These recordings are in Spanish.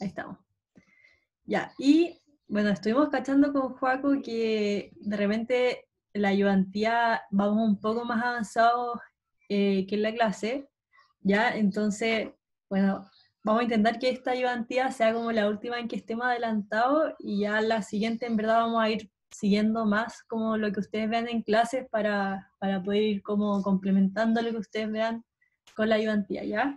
Ahí estamos. Ya, y bueno, estuvimos cachando con Joaco que de repente la ayudantía vamos un poco más avanzados que en la clase, ¿ya? Entonces, bueno, vamos a intentar que esta ayudantía sea como la última en que estemos adelantados y ya la siguiente en verdad vamos a ir siguiendo más como lo que ustedes vean en clases para poder ir como complementando lo que ustedes vean con la ayudantía, ¿ya?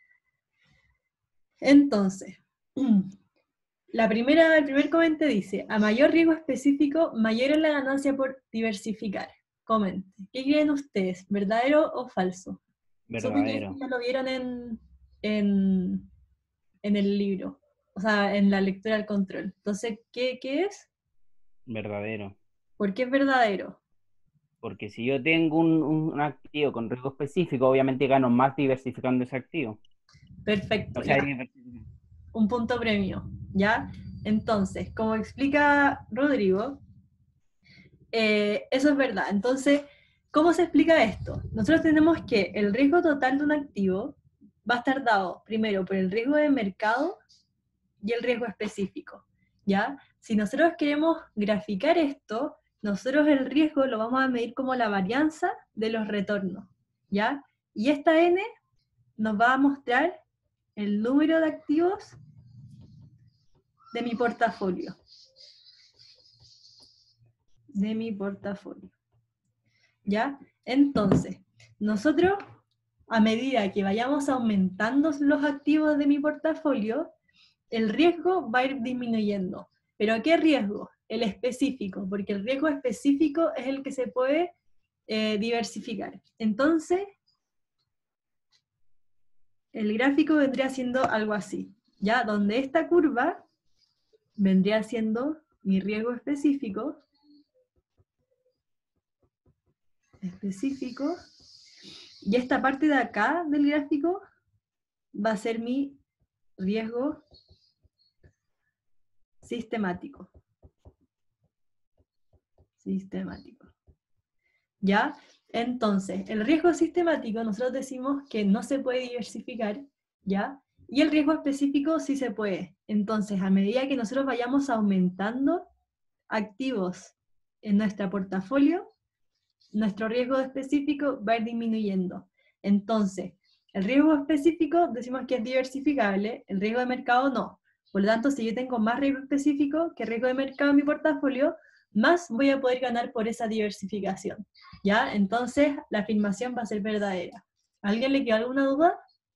Entonces, el primer comentario dice, a mayor riesgo específico, mayor es la ganancia por diversificar. Comente, ¿qué creen ustedes? ¿Verdadero o falso? Supe que esto Verdadero. ya lo vieron en, en el libro, o sea, en la lectura del control. Entonces, ¿qué es? Verdadero. ¿Por qué es verdadero? Porque si yo tengo un activo con riesgo específico, obviamente gano más diversificando ese activo. Perfecto, O sea, ya, un punto premio, ¿ya? Entonces, como explica Rodrigo, eso es verdad. Entonces, ¿cómo se explica esto? Nosotros tenemos que el riesgo total de un activo va a estar dado primero por el riesgo de mercado y el riesgo específico, ¿ya? Si nosotros queremos graficar esto, nosotros el riesgo lo vamos a medir como la varianza de los retornos, ¿ya? Y esta N nos va a mostrar el número de activos de mi portafolio, ¿ya? Entonces, nosotros, a medida que vayamos aumentando los activos de mi portafolio, el riesgo va a ir disminuyendo. ¿Pero qué riesgo? El específico, porque el riesgo específico es el que se puede diversificar. Entonces, el gráfico vendría siendo algo así, ¿ya? Donde esta curva vendría siendo mi riesgo específico, y esta parte de acá del gráfico va a ser mi riesgo sistemático. ¿Ya? Entonces, el riesgo sistemático nosotros decimos que no se puede diversificar, ¿ya? Y el riesgo específico sí se puede. Entonces, a medida que nosotros vayamos aumentando activos en nuestro portafolio, nuestro riesgo específico va a ir disminuyendo. Entonces, el riesgo específico decimos que es diversificable, el riesgo de mercado no. Por lo tanto, si yo tengo más riesgo específico que riesgo de mercado en mi portafolio, más voy a poder ganar por esa diversificación. ¿Ya? Entonces, la afirmación va a ser verdadera. ¿A alguien le queda alguna duda?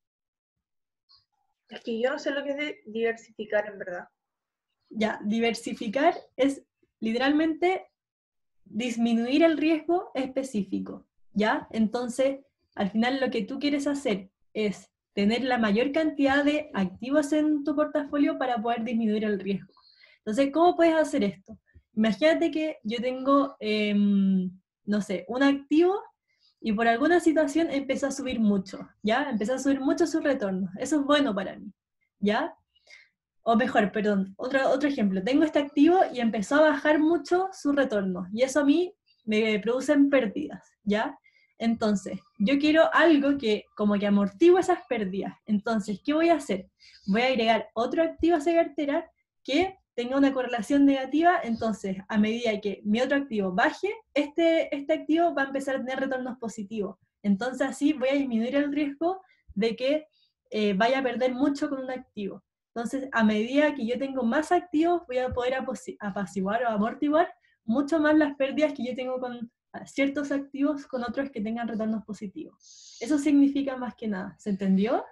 Es que yo no sé lo que es diversificar en verdad. Ya, diversificar es literalmente disminuir el riesgo específico, ¿ya? Entonces, al final lo que tú quieres hacer es tener la mayor cantidad de activos en tu portafolio para poder disminuir el riesgo. Entonces, ¿cómo puedes hacer esto? Imagínate que yo tengo, no sé, un activo y por alguna situación empezó a subir mucho, ¿ya? Empezó a subir mucho su retorno. Eso es bueno para mí, ¿ya? O mejor, perdón, otro ejemplo. Tengo este activo y empezó a bajar mucho su retorno. Y eso a mí me producen pérdidas, ¿ya? Entonces, yo quiero algo que como que amortigue esas pérdidas. Entonces, ¿qué voy a hacer? Voy a agregar otro activo a esa cartera que tenga una correlación negativa. Entonces, a medida que mi otro activo baje, este activo va a empezar a tener retornos positivos. Entonces, así voy a disminuir el riesgo de que vaya a perder mucho con un activo. Entonces, a medida que yo tengo más activos, voy a poder apaciguar o amortiguar mucho más las pérdidas que yo tengo con ciertos activos con otros que tengan retornos positivos. Eso significa más que nada. ¿Se entendió?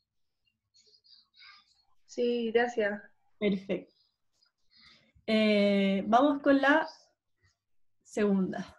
Sí, gracias. Perfecto. Vamos con la segunda.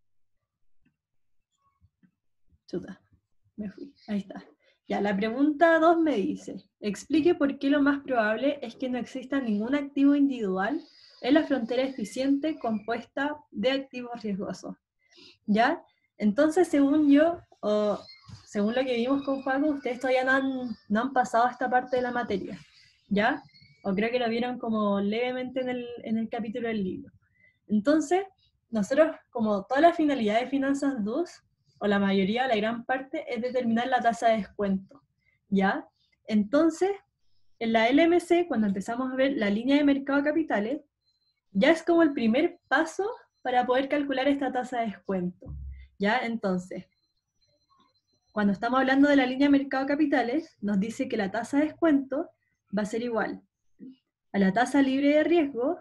Chuta, me fui. Ahí está. Ya, la pregunta 2 me dice, explique por qué lo más probable es que no exista ningún activo individual en la frontera eficiente compuesta de activos riesgosos. ¿Ya? Entonces, según yo, o según lo que vimos con Paco, ustedes todavía no han pasado esta parte de la materia, ¿ya? O creo que lo vieron como levemente en el capítulo del libro. Entonces, nosotros, como toda la finalidad de Finanzas 2, o la mayoría, la gran parte, es determinar la tasa de descuento, ¿ya? Entonces, en la LMC, cuando empezamos a ver la línea de mercado de capitales, ya es como el primer paso para poder calcular esta tasa de descuento. ¿Ya? Entonces, cuando estamos hablando de la línea de mercado de capitales, nos dice que la tasa de descuento va a ser igual a la tasa libre de riesgo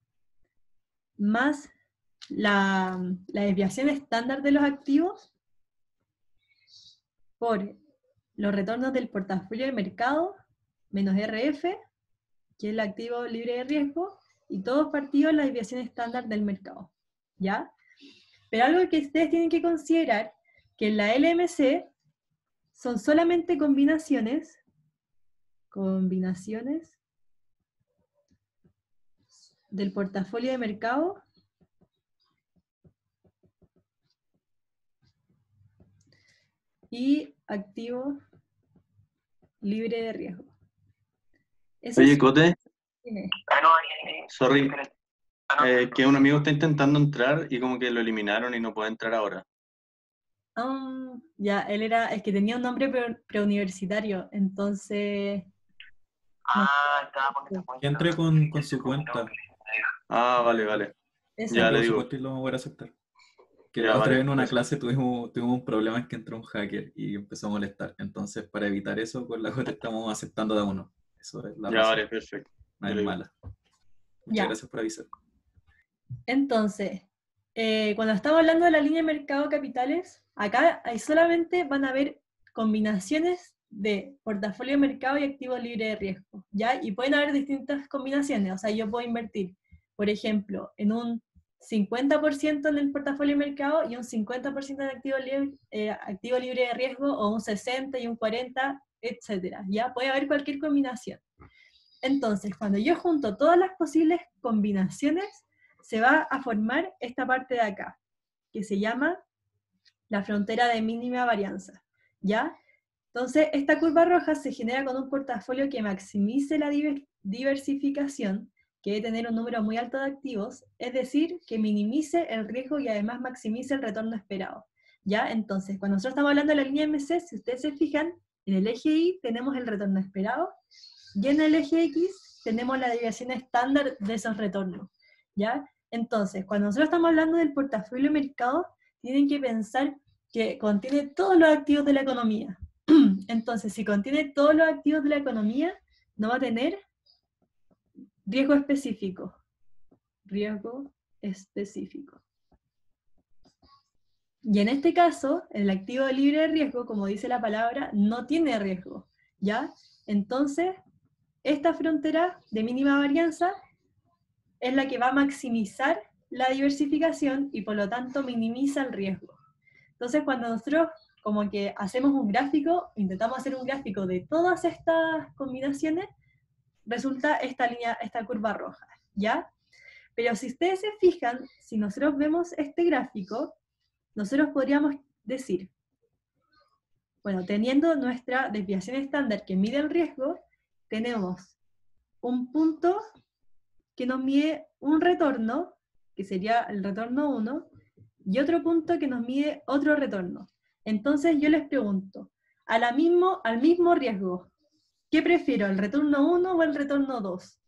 más la desviación estándar de los activos por los retornos del portafolio de mercado menos RF, que es el activo libre de riesgo, y todos partidos la desviación estándar del mercado. ¿Ya? Pero algo que ustedes tienen que considerar, que en la LMC son solamente combinaciones del portafolio de mercado y activo libre de riesgo. Eso Oye, es- Cote, Dime. sorry, que un amigo está intentando entrar y como que lo eliminaron y no puede entrar ahora. Ya, es que tenía un nombre preuniversitario, entonces... no, Que entre con su cuenta. Ah, vale. eso. Ya Yo le por digo. supuesto lo voy a aceptar. Que Ya, la otra vale, vez en una eso. clase tuvimos un problema, es que entró un hacker y empezó a molestar. Entonces, para evitar eso, con la Jota estamos aceptando de a uno. Eso es la Ya, razón. vale, perfecto. No Yo es le digo. mala. Muchas Ya. gracias por avisar. Entonces, cuando estamos hablando de la línea de mercado de capitales, acá solamente van a haber combinaciones de portafolio de mercado y activo libre de riesgo, ¿ya? Y pueden haber distintas combinaciones, o sea, yo puedo invertir, por ejemplo, en un 50% en el portafolio de mercado y un 50% en activo libre de riesgo, o un 60 y un 40, etcétera, ¿ya? Puede haber cualquier combinación. Entonces, cuando yo junto todas las posibles combinaciones, se va a formar esta parte de acá, que se llama la frontera de mínima varianza, ¿ya? Entonces, esta curva roja se genera con un portafolio que maximice la diversificación, que debe tener un número muy alto de activos, es decir, que minimice el riesgo y además maximice el retorno esperado, ¿ya? Entonces, cuando nosotros estamos hablando de la línea MC, si ustedes se fijan, en el eje Y tenemos el retorno esperado, y en el eje X tenemos la desviación estándar de esos retornos, ¿ya? Entonces, cuando nosotros estamos hablando del portafolio de mercado, tienen que pensar que contiene todos los activos de la economía. Entonces, si contiene todos los activos de la economía, no va a tener riesgo específico. Riesgo específico. Y en este caso, el activo libre de riesgo, como dice la palabra, no tiene riesgo, ¿ya? Entonces, esta frontera de mínima varianza es la que va a maximizar la diversificación y por lo tanto minimiza el riesgo. Entonces, cuando nosotros como que hacemos un gráfico, intentamos hacer un gráfico de todas estas combinaciones, resulta esta línea, esta curva roja, ¿ya? Pero si ustedes se fijan, si nosotros vemos este gráfico, nosotros podríamos decir, bueno, teniendo nuestra desviación estándar que mide el riesgo, tenemos un punto que nos mide un retorno, que sería el retorno 1, y otro punto que nos mide otro retorno. Entonces yo les pregunto, al mismo riesgo, ¿qué prefiero, el retorno 1 o el retorno 2?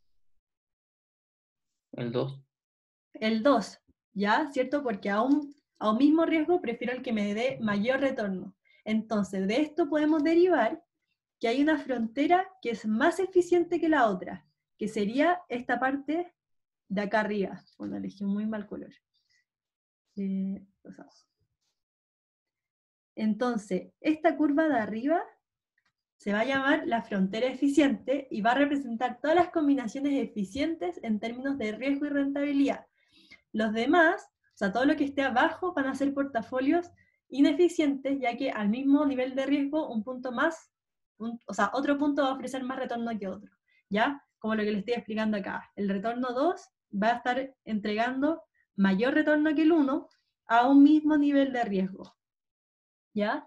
El 2. El 2, ¿ya? ¿Cierto? Porque a un mismo riesgo prefiero el que me dé mayor retorno. Entonces, de esto podemos derivar que hay una frontera que es más eficiente que la otra, que sería esta parte de acá arriba. Bueno, elegí un muy mal color. Rosado. Entonces, esta curva de arriba se va a llamar la frontera eficiente y va a representar todas las combinaciones eficientes en términos de riesgo y rentabilidad. Los demás, o sea, todo lo que esté abajo, van a ser portafolios ineficientes, ya que al mismo nivel de riesgo, un punto más, o sea, otro punto va a ofrecer más retorno que otro, ¿ya? Como lo que les estoy explicando acá. El retorno 2 va a estar entregando mayor retorno que el 1 a un mismo nivel de riesgo, ¿ya?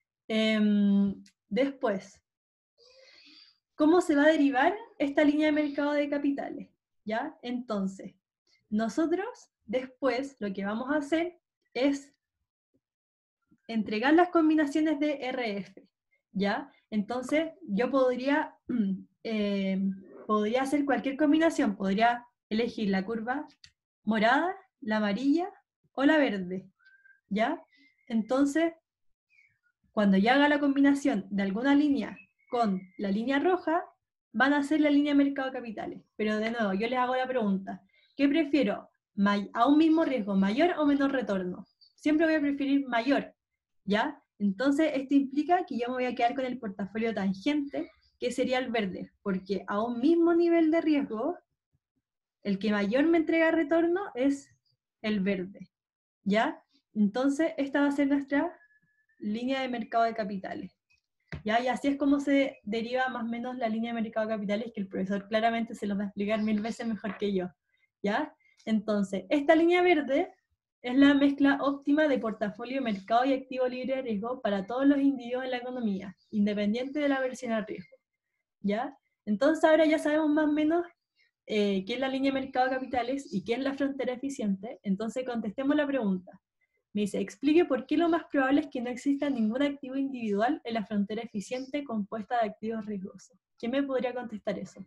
Después, ¿cómo se va a derivar esta línea de mercado de capitales? ¿Ya? Entonces, nosotros después lo que vamos a hacer es entregar las combinaciones de RF, ¿ya? Entonces, yo podría hacer cualquier combinación, podría elegir la curva morada, la amarilla o la verde, ¿ya? Entonces, cuando ya haga la combinación de alguna línea con la línea roja, van a ser la línea mercado de capitales. Pero de nuevo, yo les hago la pregunta, ¿qué prefiero? ¿A un mismo riesgo, mayor o menor retorno? Siempre voy a preferir mayor, ¿ya? Entonces, esto implica que yo me voy a quedar con el portafolio tangente, que sería el verde, porque a un mismo nivel de riesgo, el que mayor me entrega retorno es el verde, ¿ya? Entonces, esta va a ser nuestra línea de mercado de capitales, ¿ya? Y así es como se deriva más o menos la línea de mercado de capitales, que el profesor claramente se los va a explicar 1000 veces mejor que yo, ¿ya? Entonces, esta línea verde es la mezcla óptima de portafolio, mercado y activo libre de riesgo para todos los individuos en la economía, independiente de la aversión al riesgo, ¿ya? Entonces ahora ya sabemos más o menos qué es la línea de mercado de capitales y qué es la frontera eficiente. Entonces contestemos la pregunta. Me dice, explique por qué lo más probable es que no exista ningún activo individual en la frontera eficiente compuesta de activos riesgosos. ¿Quién me podría contestar eso?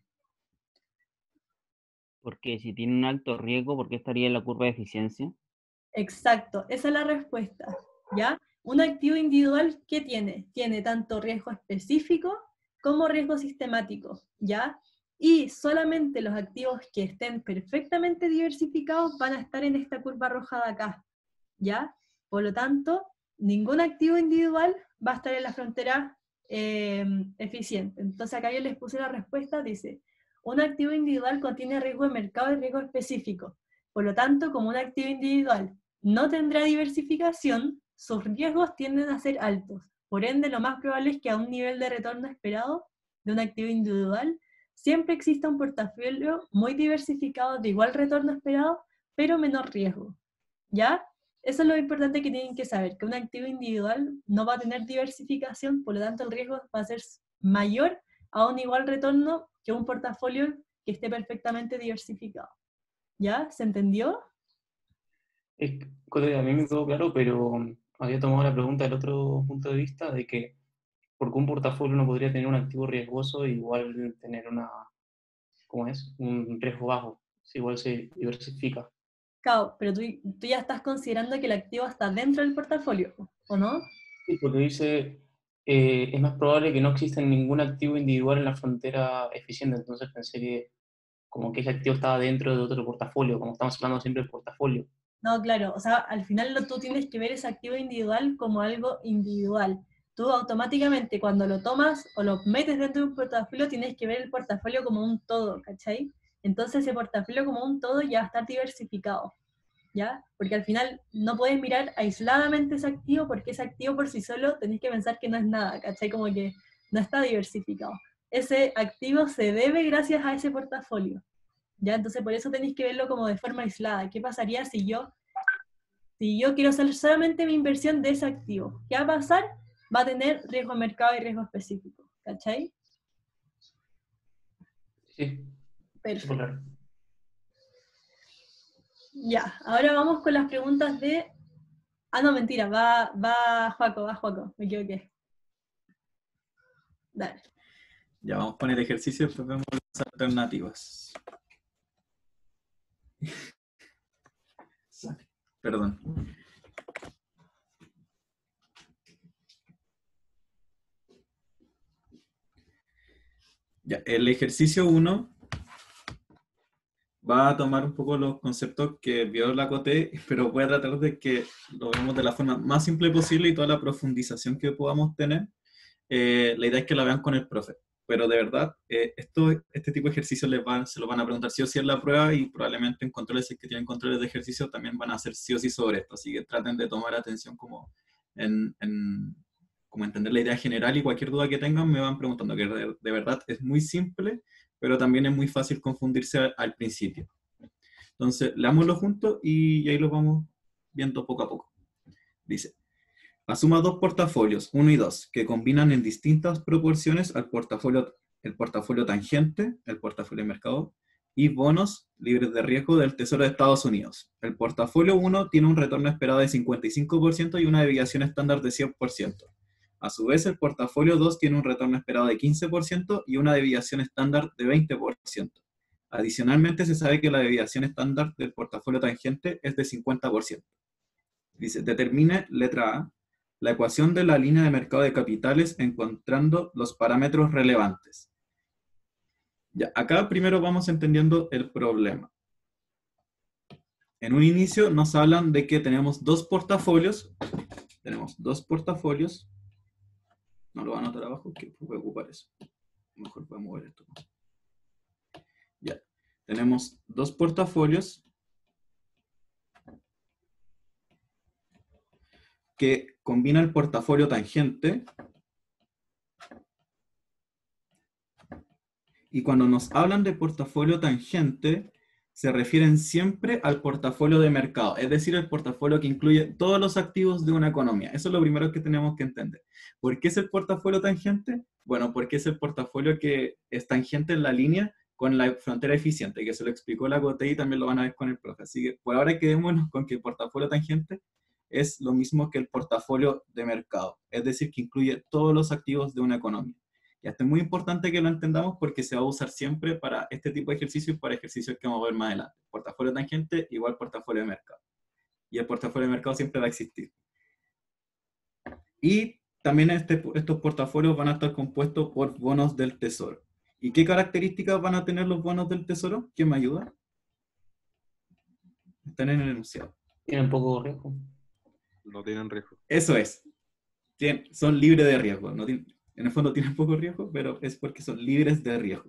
Porque si tiene un alto riesgo, ¿por qué estaría en la curva de eficiencia? Exacto, esa es la respuesta, ¿ya? Un activo individual, ¿qué tiene? Tiene tanto riesgo específico como riesgo sistemático, ¿ya? Y solamente los activos que estén perfectamente diversificados van a estar en esta curva roja de acá, ¿ya? Por lo tanto, ningún activo individual va a estar en la frontera eficiente. Entonces acá yo les puse la respuesta, dice, un activo individual contiene riesgo de mercado y riesgo específico. Por lo tanto, como un activo individual no tendrá diversificación, sus riesgos tienden a ser altos. Por ende, lo más probable es que a un nivel de retorno esperado de un activo individual, siempre exista un portafolio muy diversificado de igual retorno esperado, pero menor riesgo, ¿ya? Eso es lo importante que tienen que saber, que un activo individual no va a tener diversificación, por lo tanto el riesgo va a ser mayor a un igual retorno que un portafolio que esté perfectamente diversificado. ¿Ya? ¿Se entendió? A mí me quedó claro, pero había tomado la pregunta del otro punto de vista, de que porque un portafolio no podría tener un activo riesgoso e igual tener ¿cómo es? Un riesgo bajo, si igual se diversifica. Claro, pero tú ya estás considerando que el activo está dentro del portafolio, ¿o no? Sí, porque dice, es más probable que no exista ningún activo individual en la frontera eficiente, entonces pensé que como que ese activo estaba dentro de otro portafolio, como estamos hablando siempre del portafolio. No, claro, o sea, al final tú tienes que ver ese activo individual como algo individual. Tú automáticamente cuando lo tomas o lo metes dentro de un portafolio tienes que ver el portafolio como un todo, ¿cachai? Entonces ese portafolio como un todo ya va a estar diversificado, ¿ya? Porque al final no puedes mirar aisladamente ese activo porque ese activo por sí solo tenés que pensar que no es nada, ¿cachai? Como que no está diversificado. Ese activo se debe gracias a ese portafolio. ¿Ya? Entonces por eso tenéis que verlo como de forma aislada. ¿Qué pasaría si yo quiero hacer solamente mi inversión de ese activo? ¿Qué va a pasar? Va a tener riesgo de mercado y riesgo específico. ¿Cachai? Sí, Perfecto. claro. Ya, ahora vamos con las preguntas de... Ah, no, mentira, va Joaco, me equivoqué. Dale. Ya vamos con el ejercicio, después vemos las alternativas. Perdón. Ya, el ejercicio 1 va a tomar un poco los conceptos que vio la Coté, pero voy a tratar de que lo veamos de la forma más simple posible y toda la profundización que podamos tener. La idea es que la vean con el profe. Pero de verdad, este tipo de ejercicios se los van a preguntar sí o sí en la prueba y probablemente en controles, si es que tienen controles de ejercicio, también van a hacer sí o sí sobre esto. Así que traten de tomar atención como como entender la idea general y cualquier duda que tengan me van preguntando, que de verdad es muy simple, pero también es muy fácil confundirse al principio. Entonces, leámoslo juntos y ahí lo vamos viendo poco a poco. Dice, asuma dos portafolios, 1 y 2, que combinan en distintas proporciones el portafolio tangente, el portafolio de mercado, y bonos libres de riesgo del Tesoro de Estados Unidos. El portafolio 1 tiene un retorno esperado de 55% y una desviación estándar de 100%. A su vez, el portafolio 2 tiene un retorno esperado de 15% y una desviación estándar de 20%. Adicionalmente, se sabe que la desviación estándar del portafolio tangente es de 50%. Dice, determine, letra A, la ecuación de la línea de mercado de capitales encontrando los parámetros relevantes. Ya, acá primero vamos entendiendo el problema. En un inicio nos hablan de que tenemos dos portafolios. Tenemos dos portafolios. No lo voy a anotar abajo, que voy a ocupar eso. Mejor voy a mover esto. Ya. Tenemos dos portafolios que combina el portafolio tangente. Y cuando nos hablan de portafolio tangente, se refieren siempre al portafolio de mercado, es decir, el portafolio que incluye todos los activos de una economía. Eso es lo primero que tenemos que entender. ¿Por qué es el portafolio tangente? Bueno, porque es el portafolio que es tangente en la línea con la frontera eficiente, que se lo explicó la Cote y también lo van a ver con el profe. Así que por ahora quedémonos con que el portafolio tangente es lo mismo que el portafolio de mercado, es decir, que incluye todos los activos de una economía. Y esto es muy importante que lo entendamos porque se va a usar siempre para este tipo de ejercicios y para ejercicios que vamos a ver más adelante. Portafolio tangente igual portafolio de mercado. Y el portafolio de mercado siempre va a existir. Y también estos portafolios van a estar compuestos por bonos del tesoro. ¿Y qué características van a tener los bonos del tesoro? ¿Quién me ayuda? Están en el enunciado. Tienen poco riesgo. No tienen riesgo. Eso es. Son libres de riesgo. No tienen, en el fondo tienen poco riesgo, pero es porque son libres de riesgo.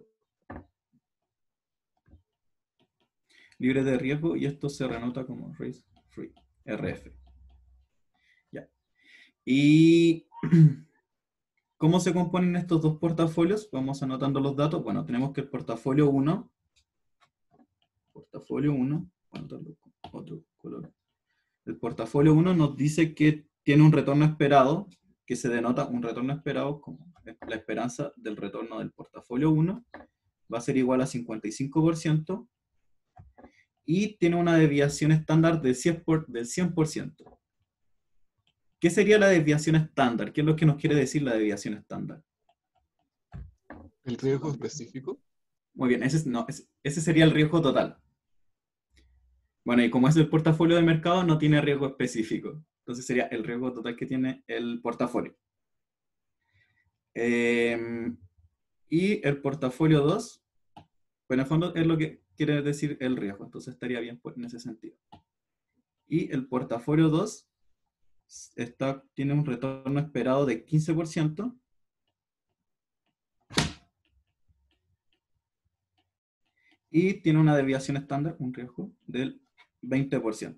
Libres de riesgo, y esto se renota como risk free, RF. Ya. ¿Y cómo se componen estos dos portafolios? Vamos anotando los datos. Bueno, tenemos que el portafolio 1, voy a anotarlo con otro color. El portafolio 1 nos dice que tiene un retorno esperado, que se denota un retorno esperado como la esperanza del retorno del portafolio 1, va a ser igual a 55%, y tiene una desviación estándar del 100%. ¿Qué sería la desviación estándar? ¿Qué es lo que nos quiere decir la desviación estándar? ¿El riesgo específico? Muy bien, ese sería el riesgo total. Bueno, y como es el portafolio de mercado, no tiene riesgo específico. Entonces sería el riesgo total que tiene el portafolio. Y el portafolio 2, pues en el fondo es lo que quiere decir el riesgo. Entonces estaría bien en ese sentido. Y el portafolio 2 tiene un retorno esperado de 15%. Y tiene una desviación estándar, un riesgo del 20%.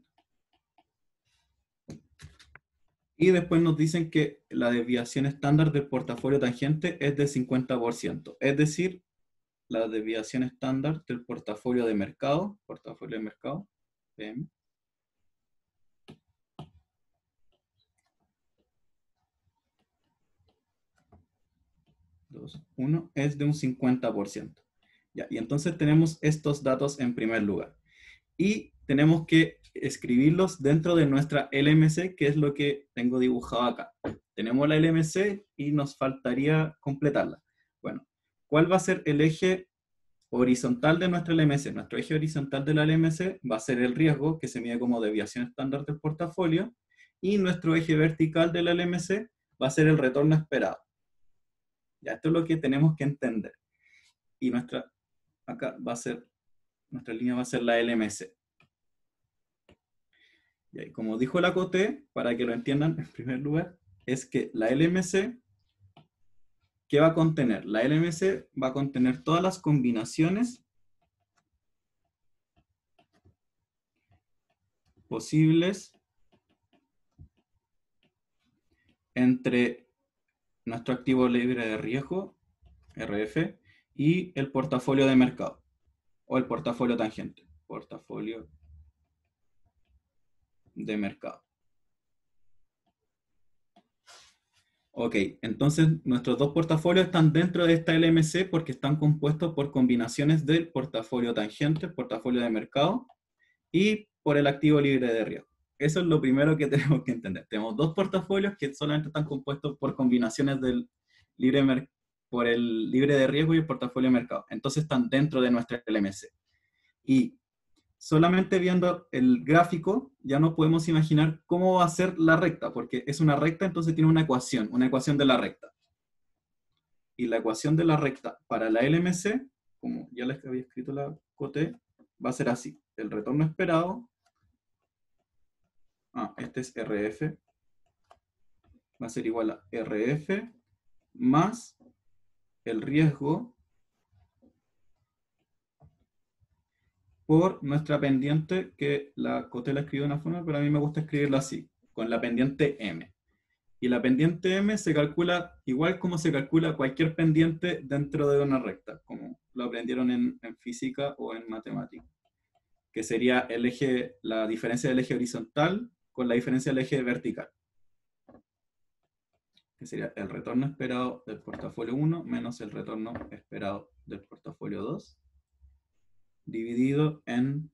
Y después nos dicen que la desviación estándar del portafolio tangente es del 50%. Es decir, la desviación estándar del portafolio de mercado, PM, es de un 50%. Ya, y entonces tenemos estos datos en primer lugar. Y tenemos que escribirlos dentro de nuestra LMC, que es lo que tengo dibujado acá. Tenemos la LMC y nos faltaría completarla. Bueno, ¿cuál va a ser el eje horizontal de nuestra LMC? Nuestro eje horizontal de la LMC va a ser el riesgo, que se mide como desviación estándar del portafolio, y nuestro eje vertical de la LMC va a ser el retorno esperado. Ya, esto es lo que tenemos que entender. Y nuestra línea va a ser la LMC. Y como dijo la Cote, para que lo entiendan en primer lugar, es que la LMC, ¿qué va a contener? La LMC va a contener todas las combinaciones posibles entre nuestro activo libre de riesgo, RF, y el portafolio de mercado, o el portafolio tangente, portafolio de mercado. Ok, entonces nuestros dos portafolios están dentro de esta LMC porque están compuestos por combinaciones del portafolio tangente, portafolio de mercado, y por el activo libre de riesgo. eso es lo primero que tenemos que entender. Tenemos dos portafolios que solamente están compuestos por combinaciones del por el libre de riesgo y el portafolio de mercado. Entonces están dentro de nuestra LMC. Y solamente viendo el gráfico ya no podemos imaginar cómo va a ser la recta, porque es una recta, entonces tiene una ecuación de la recta. Y la ecuación de la recta para la LMC, como ya les había escrito la COTE, va a ser así. El retorno esperado, este es RF, va a ser igual a RF más el riesgo por nuestra pendiente, que la COTE la escribió de una forma, pero a mí me gusta escribirlo así, con la pendiente M. Y la pendiente M se calcula igual como se calcula cualquier pendiente dentro de una recta, como lo aprendieron en física o en matemáticas, que sería el eje, la diferencia del eje horizontal con la diferencia del eje vertical, que sería el retorno esperado del portafolio 1 menos el retorno esperado del portafolio 2, dividido en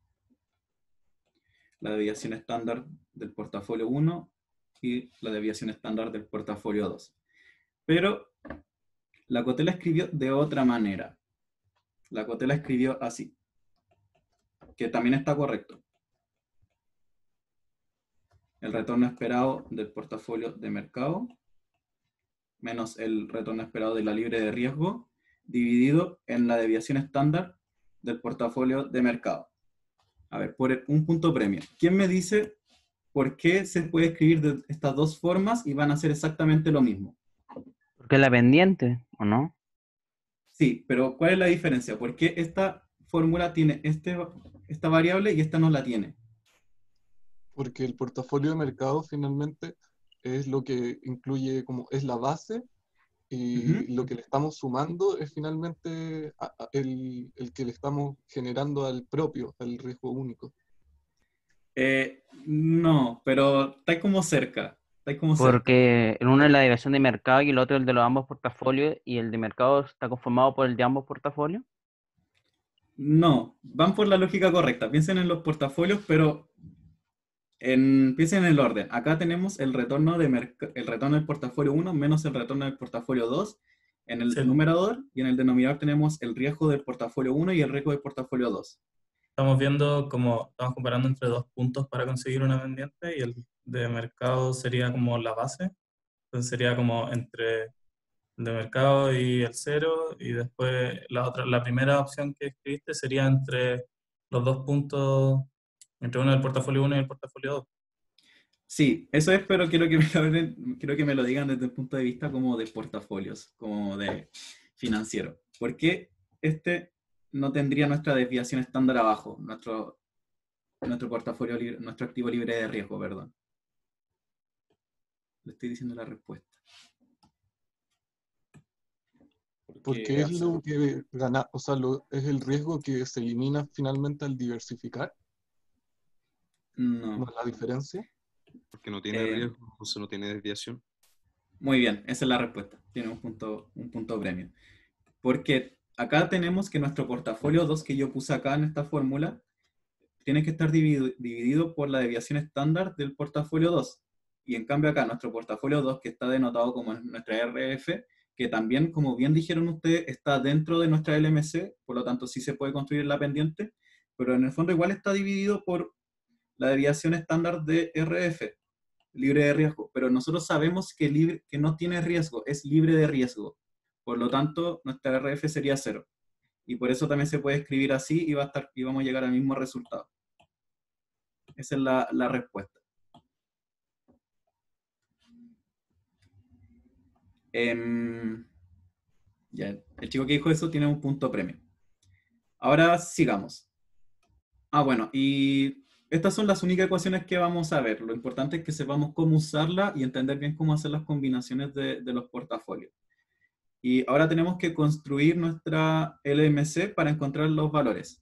la desviación estándar del portafolio 1 y la desviación estándar del portafolio 2. Pero la COTE la escribió de otra manera. La COTE la escribió así, que también está correcto. El retorno esperado del portafolio de mercado menos el retorno esperado de la libre de riesgo, dividido en la desviación estándar del portafolio de mercado. A ver, por un punto premio. ¿Quién me dice por qué se puede escribir de estas dos formas y van a ser exactamente lo mismo? Porque es la pendiente, ¿o no? Sí, pero ¿cuál es la diferencia? ¿Por qué esta fórmula tiene esta variable y esta no la tiene? Porque el portafolio de mercado finalmente es lo que incluye, como es la base, y lo que le estamos sumando es finalmente el que le estamos generando al propio, al riesgo único. No, pero está como cerca. Está como cerca. Porque el uno es la desviación de mercado y el otro es el de los ambos portafolios, y el de mercado está conformado por el de ambos portafolios. No, van por la lógica correcta. Piensen en los portafolios, pero piensen en el orden. Acá tenemos el retorno del portafolio 1 menos el retorno del portafolio 2 en el numerador, y en el denominador tenemos el riesgo del portafolio 1 y el riesgo del portafolio 2. Estamos viendo como estamos comparando entre dos puntos para conseguir una pendiente, y el de mercado sería como la base. Entonces sería como entre el de mercado y el 0, y después la primera opción que escribiste sería entre los dos puntos, entre uno del portafolio 1 y el portafolio 2. Sí, eso es, pero quiero que me lo digan desde el punto de vista como de portafolios, como de financiero. ¿Por qué este no tendría nuestra desviación estándar abajo, nuestro portafolio libre, nuestro activo libre de riesgo, perdón? Le estoy diciendo la respuesta. Porque es lo que gana, o sea, es el riesgo que se elimina finalmente al diversificar. No. ¿No es la diferencia? Porque no tiene riesgo, entonces no tiene desviación. Muy bien, esa es la respuesta. Tiene un punto premio. Porque acá tenemos que nuestro portafolio 2 que yo puse acá en esta fórmula tiene que estar dividido por la desviación estándar del portafolio 2. Y en cambio acá nuestro portafolio 2, que está denotado como nuestra RF, que también, como bien dijeron ustedes, está dentro de nuestra LMC, por lo tanto sí se puede construir la pendiente, pero en el fondo igual está dividido por la desviación estándar de RF, libre de riesgo, pero nosotros sabemos que no tiene riesgo, es libre de riesgo. Por lo tanto, nuestra RF sería 0. Y por eso también se puede escribir así y vamos a llegar al mismo resultado. Esa es la respuesta. Ya, el chico que dijo eso tiene un punto premio. Ahora sigamos. Bueno, y estas son las únicas ecuaciones que vamos a ver. Lo importante es que sepamos cómo usarla y entender bien cómo hacer las combinaciones de los portafolios. Y ahora tenemos que construir nuestra LMC para encontrar los valores.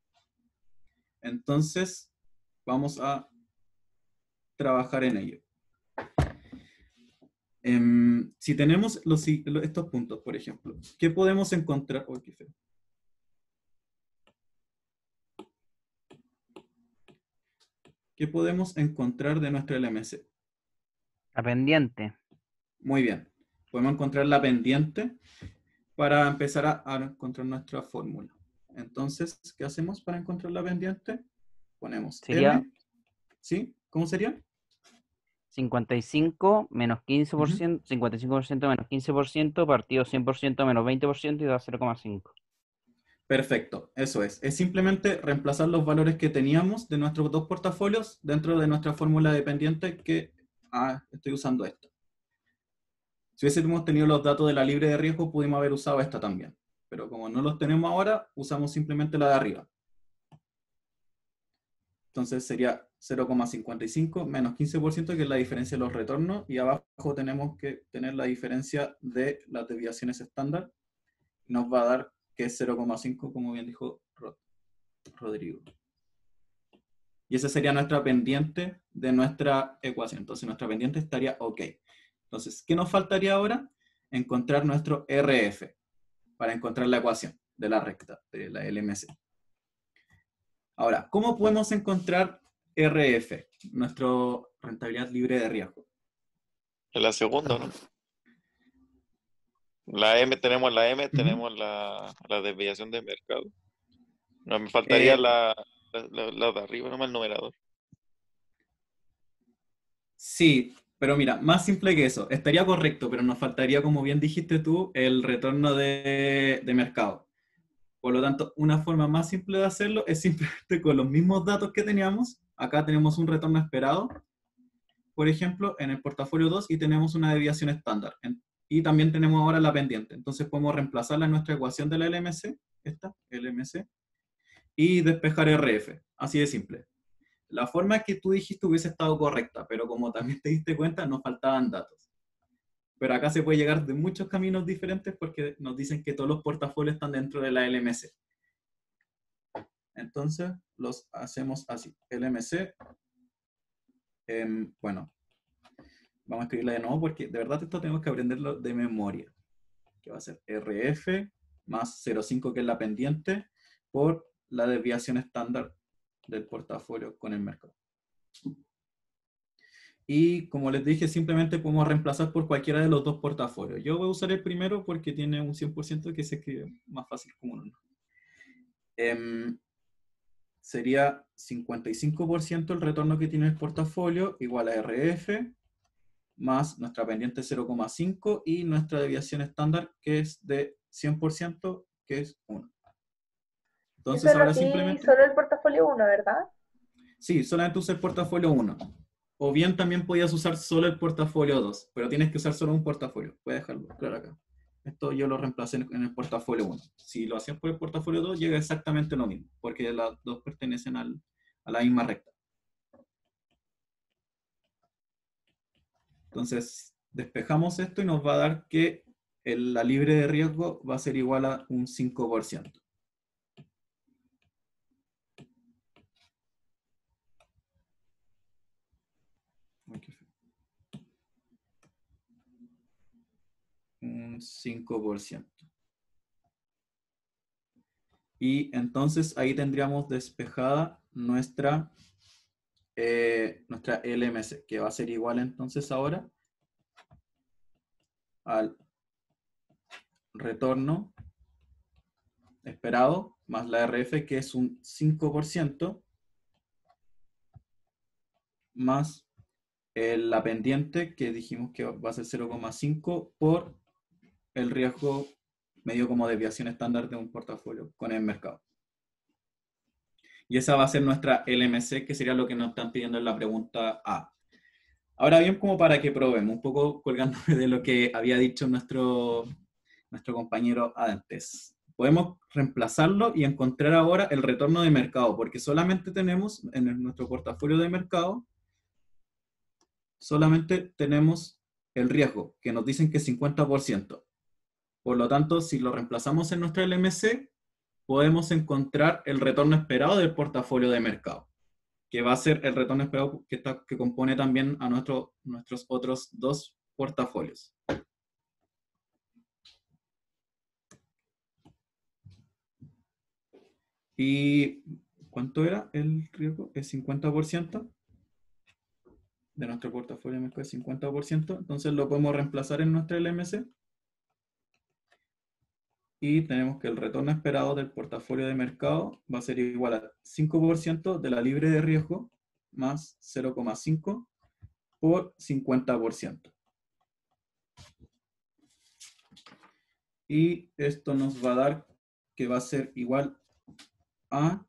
Entonces, vamos a trabajar en ello. Si tenemos estos puntos, por ejemplo, ¿qué podemos encontrar? Oh, qué feo. ¿qué podemos encontrar de nuestra LMC? La pendiente. Muy bien. Podemos encontrar la pendiente para empezar a encontrar nuestra fórmula. Entonces, ¿qué hacemos para encontrar la pendiente? Ponemos Sería M, ¿sí? ¿Cómo sería? 55 menos 15%, 55% menos 15%, partido 100% menos 20% y da 0,5. Perfecto, eso es. Es simplemente reemplazar los valores que teníamos de nuestros dos portafolios dentro de nuestra fórmula de pendiente que estoy usando esta. Si hubiésemos tenido los datos de la libre de riesgo, pudimos haber usado esta también. Pero como no los tenemos ahora, usamos simplemente la de arriba. Entonces sería 0,55 menos 15%, que es la diferencia de los retornos, y abajo tenemos que tener la diferencia de las desviaciones estándar. Nos va a dar que es 0,5, como bien dijo Rodrigo. Y esa sería nuestra pendiente de nuestra ecuación. Entonces nuestra pendiente estaría ok. Entonces, ¿qué nos faltaría ahora? Encontrar nuestro RF para encontrar la ecuación de la recta, de la LMC. Ahora, ¿cómo podemos encontrar RF, nuestra rentabilidad libre de riesgo? En la segunda, ¿no? Tenemos la M, tenemos la desviación de mercado. No, me faltaría la de arriba, nomás el numerador. Sí, pero mira, más simple que eso. Estaría correcto, pero nos faltaría, como bien dijiste tú, el retorno de mercado. Por lo tanto, una forma más simple de hacerlo es simplemente con los mismos datos que teníamos. Acá tenemos un retorno esperado, por ejemplo, en el portafolio 2, y tenemos una desviación estándar. Y también tenemos ahora la pendiente. Entonces podemos reemplazarla en nuestra ecuación de la LMC, esta, LMC, y despejar RF. Así de simple. La forma que tú dijiste hubiese estado correcta, pero como también te diste cuenta, nos faltaban datos. Pero acá se puede llegar de muchos caminos diferentes porque nos dicen que todos los portafolios están dentro de la LMC. Entonces, los hacemos así. LMC, bueno, vamos a escribirla de nuevo porque de verdad esto tenemos que aprenderlo de memoria. Que va a ser RF más 0,5, que es la pendiente, por la desviación estándar del portafolio con el mercado. Y como les dije, simplemente podemos reemplazar por cualquiera de los dos portafolios. Yo voy a usar el primero porque tiene un 100% que se escribe más fácil como uno. Sería 55% el retorno que tiene el portafolio, igual a RF, más nuestra pendiente 0,5 y nuestra desviación estándar, que es de 100%, que es 1. Entonces Eso ahora aquí simplemente... solo el portafolio 1, ¿verdad? Sí, solamente usa el portafolio 1. O bien también podías usar solo el portafolio 2, pero tienes que usar solo un portafolio. Voy a dejarlo claro acá. Esto yo lo reemplacé en el portafolio 1. Si lo hacías por el portafolio 2, llega exactamente lo mismo, porque las dos pertenecen a la misma recta. Entonces, despejamos esto y nos va a dar que la libre de riesgo va a ser igual a un 5%. Un 5%. Y entonces ahí tendríamos despejada nuestra LMC, que va a ser igual entonces ahora al retorno esperado más la RF, que es un 5%, más la pendiente, que dijimos que va a ser 0,5 por el riesgo medio como desviación estándar de un portafolio con el mercado. Y esa va a ser nuestra LMC, que sería lo que nos están pidiendo en la pregunta A. Ahora bien, como para que probemos, un poco colgándome de lo que había dicho nuestro compañero antes. Podemos reemplazarlo y encontrar ahora el retorno de mercado, porque solamente tenemos en nuestro portafolio de mercado, solamente tenemos el riesgo, que nos dicen que es 50%. Por lo tanto, si lo reemplazamos en nuestra LMC, podemos encontrar el retorno esperado del portafolio de mercado, que va a ser el retorno esperado que compone también a nuestros otros dos portafolios. ¿Y cuánto era el riesgo? ¿Es 50%? de nuestro portafolio de mercado es 50%, entonces lo podemos reemplazar en nuestra LMC. Y tenemos que el retorno esperado del portafolio de mercado va a ser igual a 5% de la libre de riesgo más 0,5 por 50%. Y esto nos va a dar que va a ser igual a...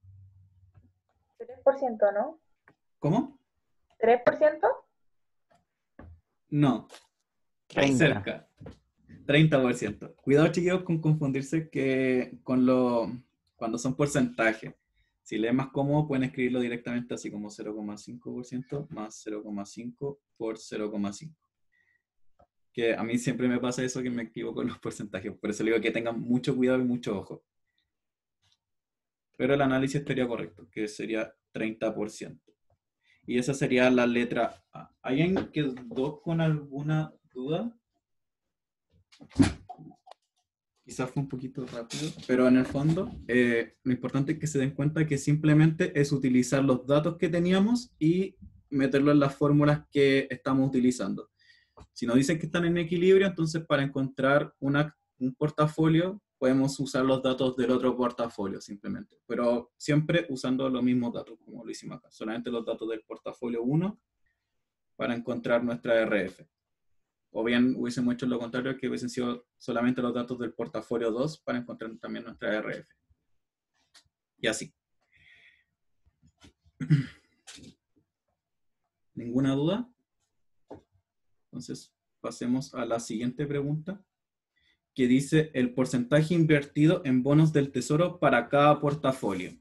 3%, ¿no? ¿Cómo? ¿3%? No, 30. cerca. 30%. Cuidado, chiquillos, con confundirse cuando son porcentajes. Si les es más cómodo, pueden escribirlo directamente así como 0,5% más 0,5 por 0,5. Que a mí siempre me pasa eso, que me equivoco en los porcentajes. Por eso digo que tengan mucho cuidado y mucho ojo. Pero el análisis estaría correcto, que sería 30%. Y esa sería la letra A. ¿Hay alguien que quedó con alguna duda? Quizás fue un poquito rápido, pero en el fondo lo importante es que se den cuenta que simplemente es utilizar los datos que teníamos y meterlos en las fórmulas que estamos utilizando. Si nos dicen que están en equilibrio, entonces para encontrar un portafolio podemos usar los datos del otro portafolio simplemente, pero siempre usando los mismos datos, como lo hicimos acá, solamente los datos del portafolio 1 para encontrar nuestra RF. O bien hubiésemos hecho lo contrario, que hubiesen sido solamente los datos del portafolio 2 para encontrar también nuestra RF. Y así. ¿Ninguna duda? Entonces, pasemos a la siguiente pregunta, que dice el porcentaje invertido en bonos del tesoro para cada portafolio.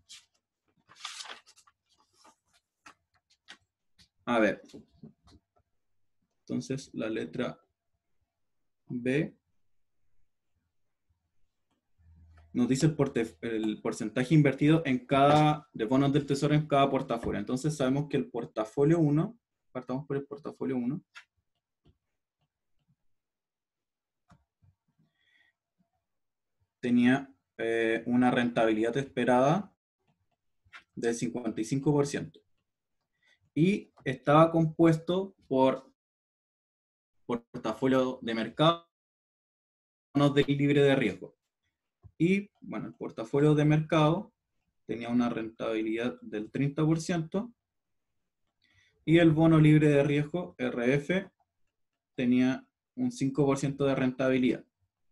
A ver. Entonces, la letra B nos dice el porcentaje invertido de bonos del tesoro en cada portafolio. Entonces sabemos que el portafolio 1, partamos por el portafolio 1, tenía una rentabilidad esperada del 55%. Y estaba compuesto por portafolio de mercado, bonos de libre de riesgo. Y, bueno, el portafolio de mercado tenía una rentabilidad del 30% y el bono libre de riesgo, RF, tenía un 5% de rentabilidad.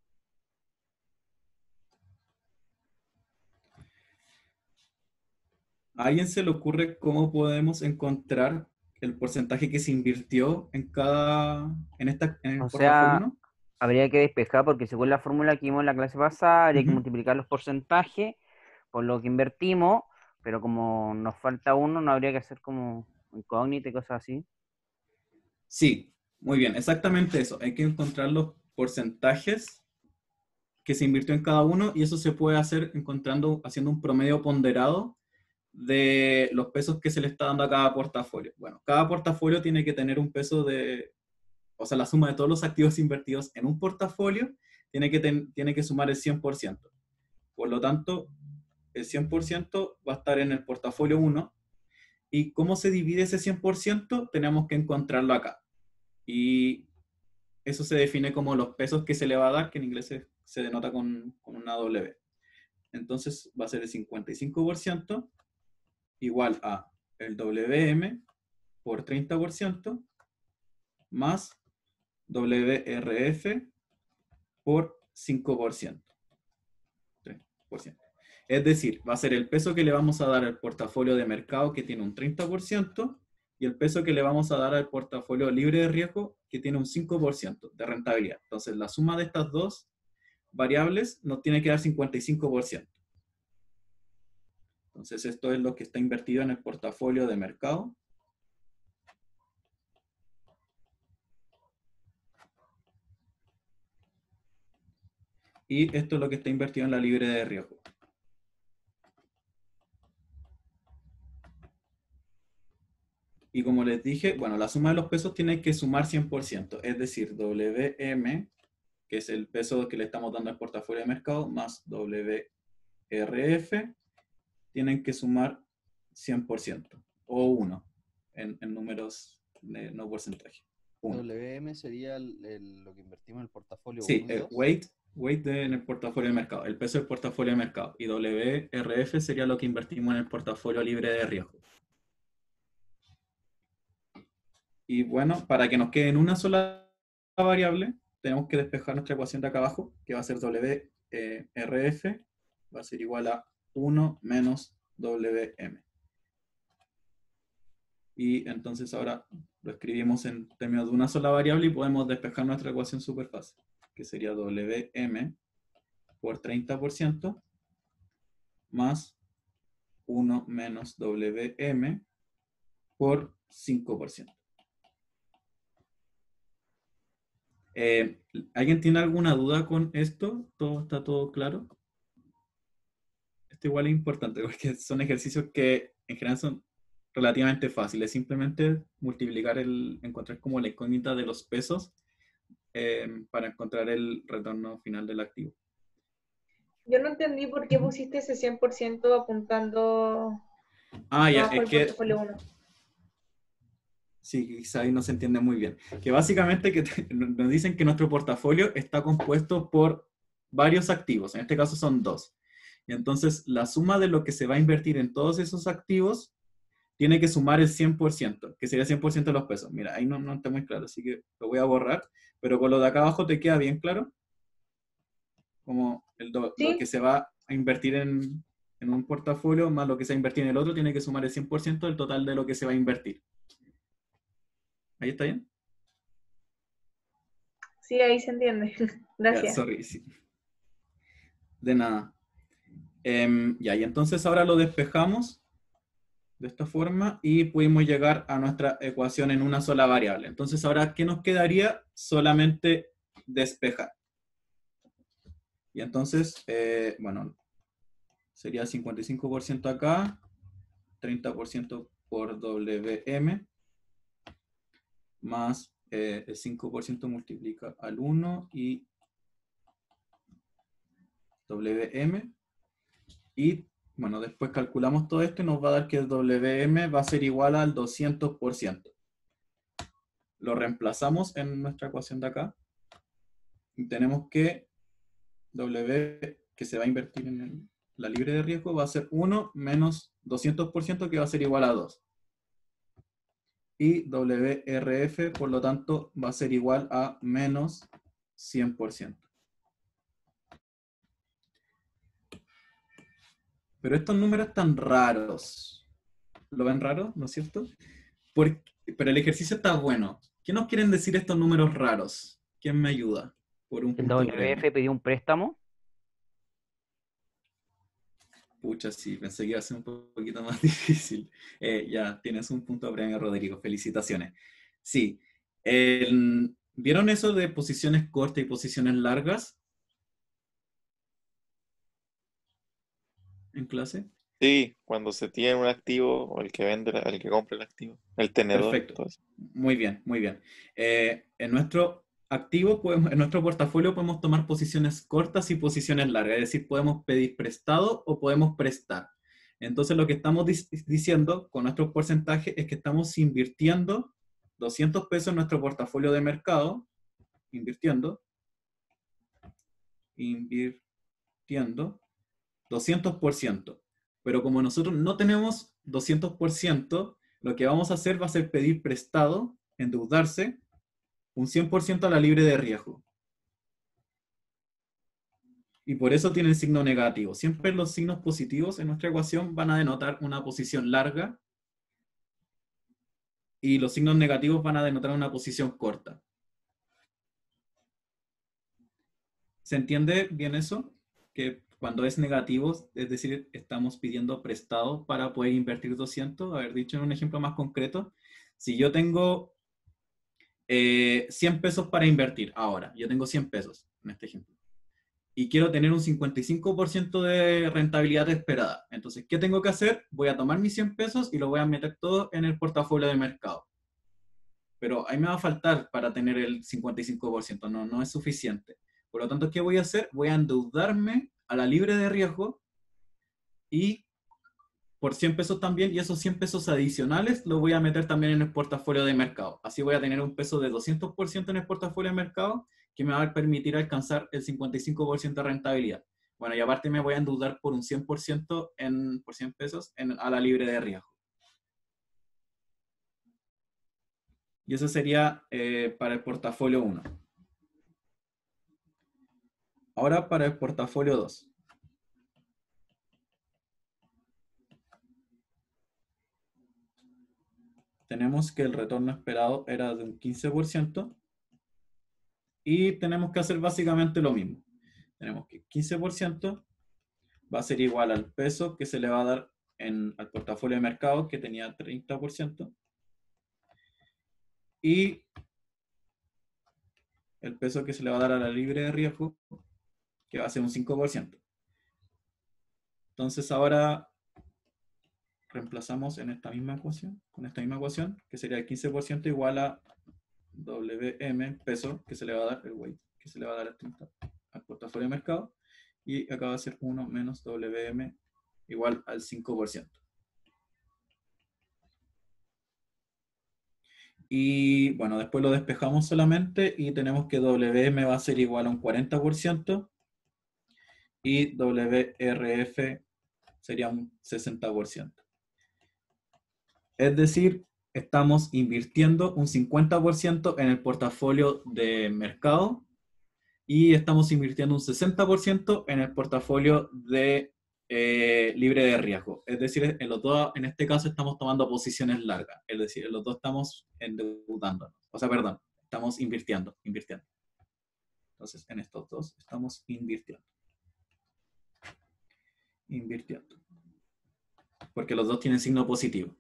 ¿A alguien se le ocurre cómo podemos encontrar el porcentaje que se invirtió en el O portafolio sea, 1? habría que despejar porque según la fórmula que vimos en la clase pasada, habría que Ujú. multiplicar los porcentajes por lo que invertimos, pero como nos falta uno, no habría que hacer como incógnita y cosas así. Sí, muy bien, exactamente eso. Hay que encontrar los porcentajes que se invirtió en cada uno y eso se puede hacer haciendo un promedio ponderado de los pesos que se le está dando a cada portafolio. Bueno, cada portafolio tiene que tener un peso o sea, la suma de todos los activos invertidos en un portafolio tiene que sumar el 100%. Por lo tanto, el 100% va a estar en el portafolio 1. ¿Y cómo se divide ese 100%? Tenemos que encontrarlo acá. Y eso se define como los pesos que se le va a dar, que en inglés se denota con una W. Entonces va a ser el 55% igual a el WM por 30% más WRF por 5%. 3%. Es decir, va a ser el peso que le vamos a dar al portafolio de mercado, que tiene un 30%, y el peso que le vamos a dar al portafolio libre de riesgo, que tiene un 5% de rentabilidad. Entonces, la suma de estas dos variables nos tiene que dar 55%. Entonces, esto es lo que está invertido en el portafolio de mercado. Y esto es lo que está invertido en la libre de riesgo. Y como les dije, bueno, la suma de los pesos tiene que sumar 100%, es decir, WM, que es el peso que le estamos dando al portafolio de mercado, más WRF, tienen que sumar 100%, o 1, en números no porcentaje. 1. WM sería lo que invertimos en el portafolio Sí, 1 y 2. weight en el portafolio de mercado, el peso del portafolio de mercado. Y WRF sería lo que invertimos en el portafolio libre de riesgo. Y bueno, para que nos quede en una sola variable, tenemos que despejar nuestra ecuación de acá abajo, que va a ser WRF, va a ser igual a 1 menos WM. Y entonces ahora lo escribimos en términos de una sola variable y podemos despejar nuestra ecuación súper fácil, que sería WM por 30% más 1 menos WM por 5%. ¿Alguien tiene alguna duda con esto? ¿Está todo claro? Esto igual es importante porque son ejercicios que en general son relativamente fáciles. Simplemente multiplicar encontrar como la incógnita de los pesos para encontrar el retorno final del activo. Yo no entendí por qué pusiste ese 100% apuntando Ya, abajo es el que portafolio 1. sí, quizá ahí no se entiende muy bien. Que básicamente nos dicen que nuestro portafolio está compuesto por varios activos, en este caso son 2. Y entonces la suma de lo que se va a invertir en todos esos activos tiene que sumar el 100%, que sería 100% de los pesos. Mira, ahí no está muy claro, así que lo voy a borrar, pero con lo de acá abajo te queda bien claro, como lo que se va a invertir en un portafolio más lo que se va a invertir en el otro tiene que sumar el 100% del total de lo que se va a invertir. ¿Ahí está bien? Sí, ahí se entiende. Gracias. Ya, sorry, sí. De nada. Y entonces ahora lo despejamos de esta forma y pudimos llegar a nuestra ecuación en una sola variable. Entonces ahora, ¿qué nos quedaría? Solamente despejar. Y entonces, bueno, sería 55% acá, 30% por WM, más el 5% multiplica al 1 y WM. Y bueno, después calculamos todo esto y nos va a dar que el WM va a ser igual al 200%. Lo reemplazamos en nuestra ecuación de acá. Y tenemos que W, que se va a invertir en la libre de riesgo, va a ser 1 menos 200%, que va a ser igual a 2. Y WRF, por lo tanto, va a ser igual a menos 100%. Pero estos números están raros. ¿Lo ven raro? ¿No es cierto? Pero el ejercicio está bueno. ¿Qué nos quieren decir estos números raros? ¿Quién me ayuda? Por un ¿El punto WRF pidió un préstamo? Pucha, sí, pensé que iba a ser un poquito más difícil. Ya, tienes un punto premio, Rodrigo. Felicitaciones. Sí. ¿Vieron eso de posiciones cortas y posiciones largas? ¿En clase? Sí, cuando se tiene un activo o el que vende, el que compra el activo, el tenedor. Perfecto. Todo eso. Muy bien, muy bien. En nuestro activo, en nuestro portafolio podemos tomar posiciones cortas y posiciones largas, es decir, podemos pedir prestado o podemos prestar. Entonces lo que estamos diciendo con nuestros porcentajes es que estamos invirtiendo 200 pesos en nuestro portafolio de mercado, invirtiendo 200%. Pero como nosotros no tenemos 200%, lo que vamos a hacer va a ser pedir prestado, endeudarse, un 100% a la libre de riesgo. Y por eso tiene el signo negativo. Siempre los signos positivos en nuestra ecuación van a denotar una posición larga y los signos negativos van a denotar una posición corta. ¿Se entiende bien eso? Que cuando es negativo, es decir, estamos pidiendo prestado para poder invertir 200. Haber dicho en un ejemplo más concreto, si yo tengo 100 pesos para invertir ahora, yo tengo 100 pesos en este ejemplo, y quiero tener un 55% de rentabilidad esperada. Entonces, ¿qué tengo que hacer? Voy a tomar mis 100 pesos y lo voy a meter todo en el portafolio de mercado. Pero ahí me va a faltar para tener el 55%, no es suficiente. Por lo tanto, ¿qué voy a hacer? Voy a endeudarme a la libre de riesgo y por 100 pesos también, y esos 100 pesos adicionales los voy a meter también en el portafolio de mercado. Así voy a tener un peso de 200% en el portafolio de mercado, que me va a permitir alcanzar el 55% de rentabilidad. Bueno, y aparte me voy a endeudar por un 100% por 100 pesos a la libre de riesgo. Y eso sería para el portafolio 1. Ahora para el portafolio 2. Tenemos que el retorno esperado era de un 15%. Y tenemos que hacer básicamente lo mismo. Tenemos que 15% va a ser igual al peso que se le va a dar al portafolio de mercado, que tenía 30%. Y el peso que se le va a dar a la libre de riesgo, que va a ser un 5%. Entonces ahora reemplazamos en esta misma ecuación, con esta misma ecuación, que sería el 15% igual a WM, peso, que se le va a dar, el weight, que se le va a dar al portafolio de mercado, y acá va a ser 1 menos WM igual al 5%. Y bueno, después lo despejamos solamente y tenemos que WM va a ser igual a un 40% y WRF sería un 60%. Es decir, estamos invirtiendo un 50% en el portafolio de mercado y estamos invirtiendo un 60% en el portafolio de libre de riesgo. Es decir, en este caso estamos tomando posiciones largas. Es decir, en los dos estamos endeudándonos. O sea, perdón, estamos invirtiendo. Entonces, en estos dos estamos invirtiendo. Porque los dos tienen signo positivo.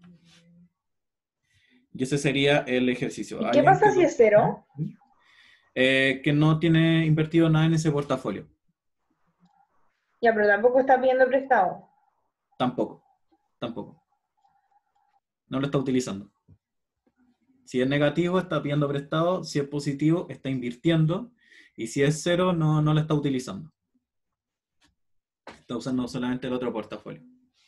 Y ese sería el ejercicio. ¿Y qué pasa si es cero? Que no tiene invertido nada en ese portafolio. Ya, pero tampoco está pidiendo prestado. Tampoco. No lo está utilizando. Si es negativo, está pidiendo prestado. Si es positivo, está invirtiendo. Y si es cero, no lo está utilizando. Está usando solamente el otro portafolio.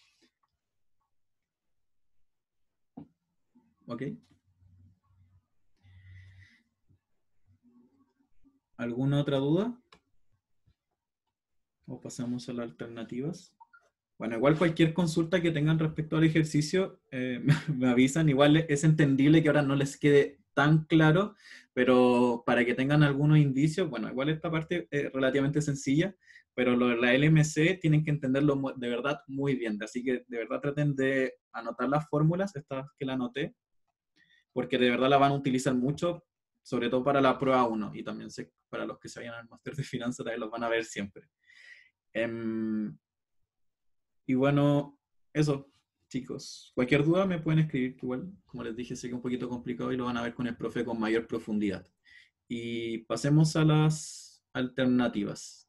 ¿Ok? ¿Alguna otra duda? ¿O pasamos a las alternativas? Bueno, igual cualquier consulta que tengan respecto al ejercicio, me avisan. Igual es entendible que ahora no les quede tan claro, pero para que tengan algunos indicios, bueno, igual esta parte es relativamente sencilla, pero lo de la LMC tienen que entenderlo de verdad muy bien. Así que de verdad traten de anotar las fórmulas, estas que la anoté, porque de verdad la van a utilizar mucho, sobre todo para la prueba 1, y también sé para los que se vayan al máster de finanzas, también los van a ver siempre. Y bueno, eso, chicos. Cualquier duda me pueden escribir, que igual, como les dije, sé que es un poquito complicado y lo van a ver con el profe con mayor profundidad. Y pasemos a las alternativas.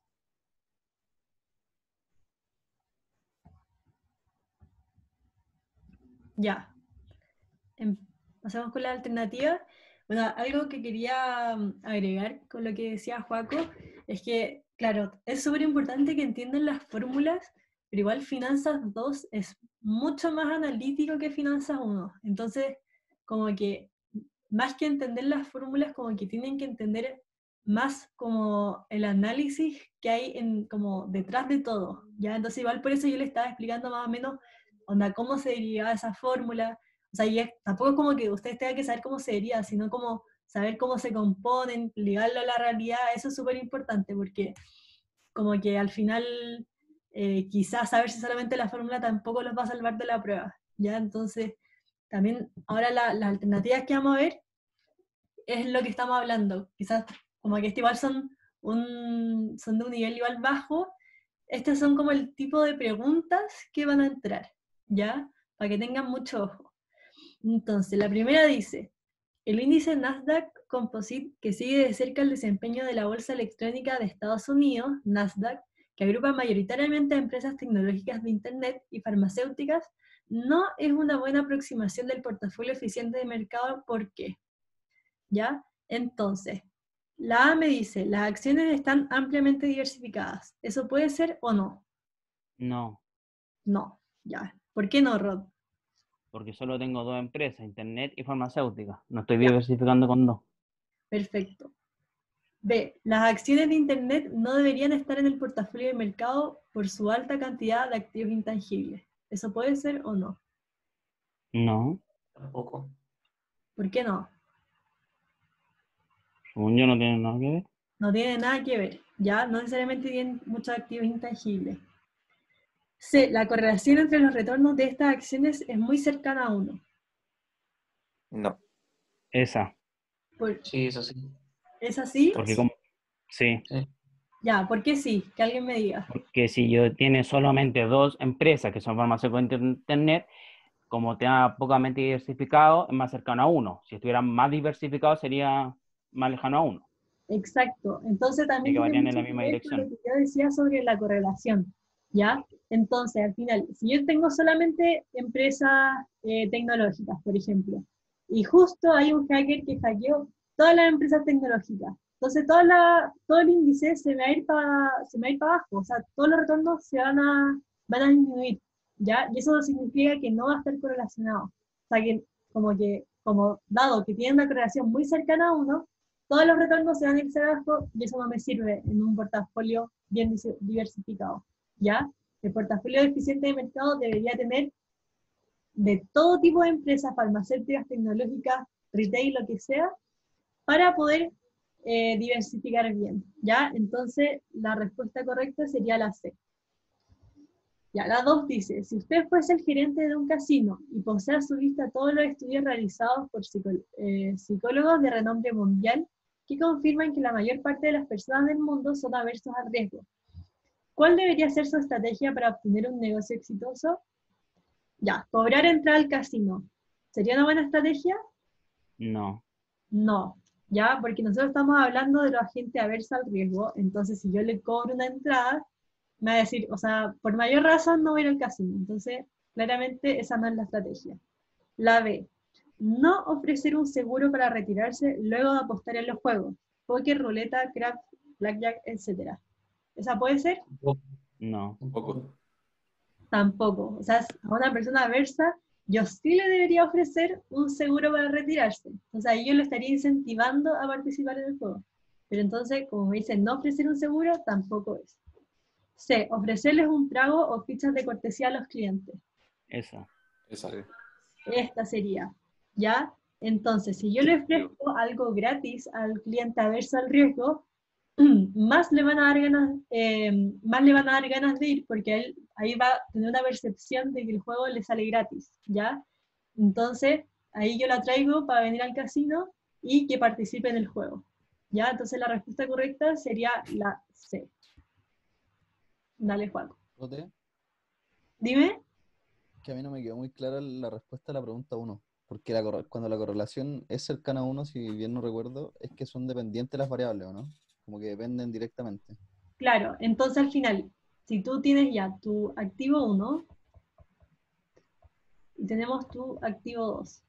Ya. Pasamos con la alternativa. Bueno, algo que quería agregar con lo que decía Joaco es que, claro, es súper importante que entiendan las fórmulas, pero igual Finanzas 2 es mucho más analítico que Finanzas 1. Entonces, como que más que entender las fórmulas, como que tienen que entender más como el análisis que hay como detrás de todo, ¿ya? Entonces igual por eso yo le estaba explicando más o menos onda, cómo se derivaba esa fórmula. O sea, tampoco es como que ustedes tengan que saber cómo se deriva, sino como saber cómo se componen, ligarlo a la realidad. Eso es súper importante porque como que al final quizás saber si solamente la fórmula tampoco los va a salvar de la prueba, ¿ya? Entonces, también ahora las alternativas que vamos a ver es lo que estamos hablando. Quizás como que igual son de un nivel igual bajo. Estas son como el tipo de preguntas que van a entrar, ¿ya? Para que tengan mucho ojo. Entonces, la primera dice, el índice Nasdaq Composite, que sigue de cerca el desempeño de la bolsa electrónica de Estados Unidos, Nasdaq, que agrupa mayoritariamente a empresas tecnológicas de Internet y farmacéuticas, no es una buena aproximación del portafolio eficiente de mercado. ¿Por qué? ¿Ya? Entonces, la A me dice, las acciones están ampliamente diversificadas. ¿Eso puede ser o no? No. No, ya. ¿Por qué no, Rod? Porque solo tengo 2 empresas, internet y farmacéutica. No estoy Ya. diversificando con 2. Perfecto. B. Las acciones de Internet no deberían estar en el portafolio de mercado por su alta cantidad de activos intangibles. ¿Eso puede ser o no? No, Tampoco. ¿Por qué no? según yo no tiene nada que ver. No tiene nada que ver, ¿ya? No necesariamente tienen muchos activos intangibles. C. La correlación entre los retornos de estas acciones es muy cercana a 1. No. Esa, Sí, eso sí. ¿Es así? porque como... Sí, Sí. Ya, ¿por qué sí? Que alguien me diga. porque si yo tiene solamente 2 empresas que son farmacéuticas e internet, como te da pocamente diversificado, es más cercano a 1. Si estuviera más diversificado, sería más lejano a 1. Exacto. Entonces Y también que tiene varían en mucho la que misma ver con lo dirección. que yo decía sobre la correlación, ¿ya? Entonces, al final, si yo tengo solamente empresas tecnológicas, por ejemplo, y justo hay un hacker que hackeó todas las empresas tecnológicas, entonces todo el índice se me va a ir para abajo, o sea, todos los retornos van a disminuir, ¿ya? Y eso significa que no va a estar correlacionado. O sea, como dado que tiene una correlación muy cercana a 1, todos los retornos se van a ir hacia abajo y eso no me sirve en un portafolio bien diversificado, ¿ya? El portafolio eficiente de mercado debería tener de todo tipo de empresas farmacéuticas, tecnológicas, retail, lo que sea, para poder diversificar bien, ¿ya? Entonces, la respuesta correcta sería la C. Ya, la 2 dice, si usted fuese el gerente de un casino y posee a su vista todos los estudios realizados por psicólogos de renombre mundial que confirman que la mayor parte de las personas del mundo son aversos al riesgo, ¿cuál debería ser su estrategia para obtener un negocio exitoso? Ya, cobrar entrada al casino. ¿Sería una buena estrategia? No. No, ya, porque nosotros estamos hablando de la gente aversa al riesgo, entonces si yo le cobro una entrada, me va a decir, o sea, por mayor razón no voy a ir al casino, entonces claramente esa no es la estrategia. La B, no ofrecer un seguro para retirarse luego de apostar en los juegos, póker, ruleta, craps, blackjack, etc. ¿Esa puede ser? No. Tampoco. Tampoco. O sea, a una persona aversa, yo sí le debería ofrecer un seguro para retirarse. O sea, yo lo estaría incentivando a participar en el juego. Pero entonces, como me dicen no ofrecer un seguro, tampoco es. C, ofrecerles un trago o fichas de cortesía a los clientes. Esa. Esta sería, ¿ya? Entonces, si yo le ofrezco algo gratis al cliente averso al riesgo, más le van a dar ganas de ir, porque él ahí va a tener una percepción de que el juego le sale gratis, ¿ya? Entonces, ahí yo la traigo para venir al casino y que participe en el juego, ¿ya? Entonces la respuesta correcta sería la C. Dale, Juan. Rote, Dime. que a mí no me quedó muy clara la respuesta a la pregunta 1. Porque cuando la correlación es cercana a 1, si bien no recuerdo, es que son dependientes las variables, ¿o no? Como que dependen directamente. Claro, entonces al final, si tú tienes ya tu activo 1 y tenemos tu activo 2,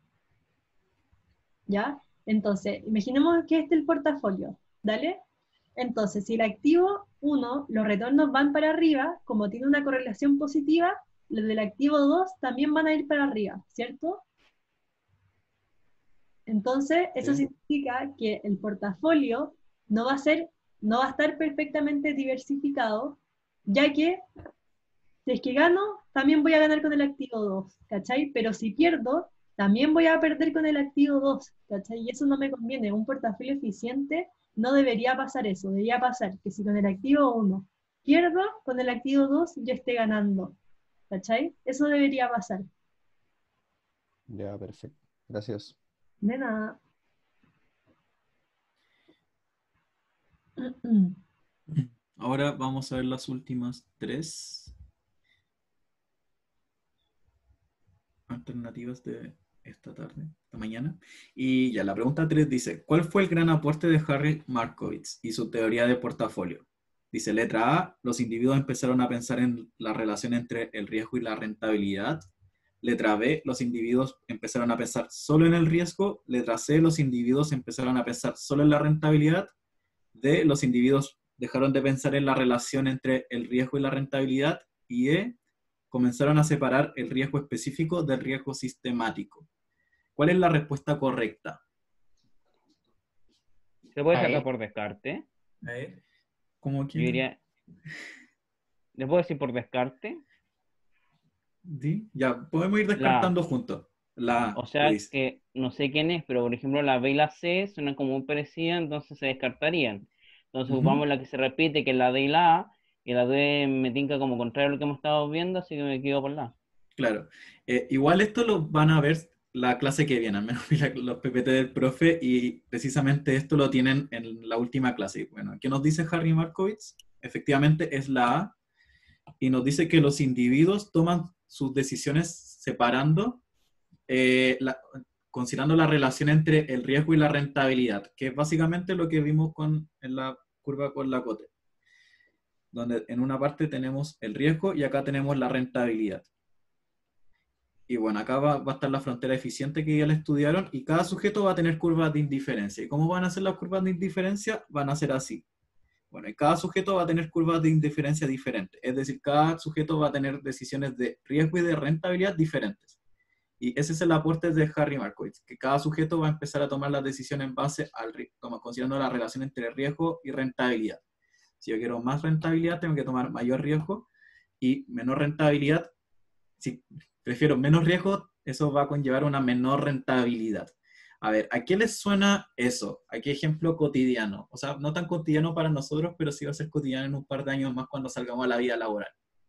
¿ya? Entonces, imaginemos que este es el portafolio, ¿dale? Entonces, si el activo 1, los retornos van para arriba, como tiene una correlación positiva, los del activo 2 también van a ir para arriba, ¿cierto? Entonces, eso Sí. significa que el portafolio no va a estar perfectamente diversificado, ya que si es que gano, también voy a ganar con el activo 2, ¿cachai? Pero si pierdo, también voy a perder con el activo 2, ¿cachai? Y eso no me conviene. Un portafolio eficiente no debería pasar eso. Debería pasar que si con el activo 1 pierdo, con el activo 2 yo esté ganando, ¿cachai? Eso debería pasar. Ya, perfecto. Gracias. De nada. Ahora vamos a ver las últimas 3 alternativas de esta tarde, esta mañana. Y ya, la pregunta 3 dice, ¿cuál fue el gran aporte de Harry Markowitz y su teoría de portafolio? Dice, letra A, los individuos empezaron a pensar en la relación entre el riesgo y la rentabilidad. Letra B, los individuos empezaron a pensar solo en el riesgo. Letra C, los individuos empezaron a pensar solo en la rentabilidad. D, los individuos dejaron de pensar en la relación entre el riesgo y la rentabilidad. Y E, comenzaron a separar el riesgo específico del riesgo sistemático. ¿Cuál es la respuesta correcta? ¿Se puede A sacar ver. por descarte? Ahí. ¿Cómo Yo quién? diría... ¿Le puedo decir por descarte? ¿Di? Ya, podemos ir La descartando juntos. La O sea Luis. que no sé quién es, pero por ejemplo la B y la C suenan como muy parecidas, entonces se descartarían. Entonces Ujú. ocupamos la que se repite, que es la D y la A, y la D me tinca como contrario a lo que hemos estado viendo, así que me quedo por la A. Claro. Igual esto lo van a ver la clase que viene, al menos vi los PPT del profe, y precisamente esto lo tienen en la última clase. Bueno, ¿qué nos dice Harry Markowitz? Efectivamente es la A, y nos dice que los individuos toman sus decisiones separando, considerando la relación entre el riesgo y la rentabilidad, que es básicamente lo que vimos en la curva con la Cote, donde en una parte tenemos el riesgo y acá tenemos la rentabilidad. Y bueno, acá va a estar la frontera eficiente que ya la estudiaron, y cada sujeto va a tener curvas de indiferencia. ¿Y cómo van a ser las curvas de indiferencia? Van a ser así. Bueno, y cada sujeto va a tener curvas de indiferencia diferentes. Es decir, cada sujeto va a tener decisiones de riesgo y de rentabilidad diferentes. Y ese es el aporte de Harry Markowitz, que cada sujeto va a empezar a tomar las decisiones en base al riesgo, considerando la relación entre riesgo y rentabilidad. Si yo quiero más rentabilidad, tengo que tomar mayor riesgo, y menor rentabilidad, si prefiero menos riesgo, eso va a conllevar una menor rentabilidad. A ver, ¿a qué les suena eso? ¿A qué ejemplo cotidiano? O sea, no tan cotidiano para nosotros, pero sí va a ser cotidiano en un par de años más cuando salgamos a la vida laboral.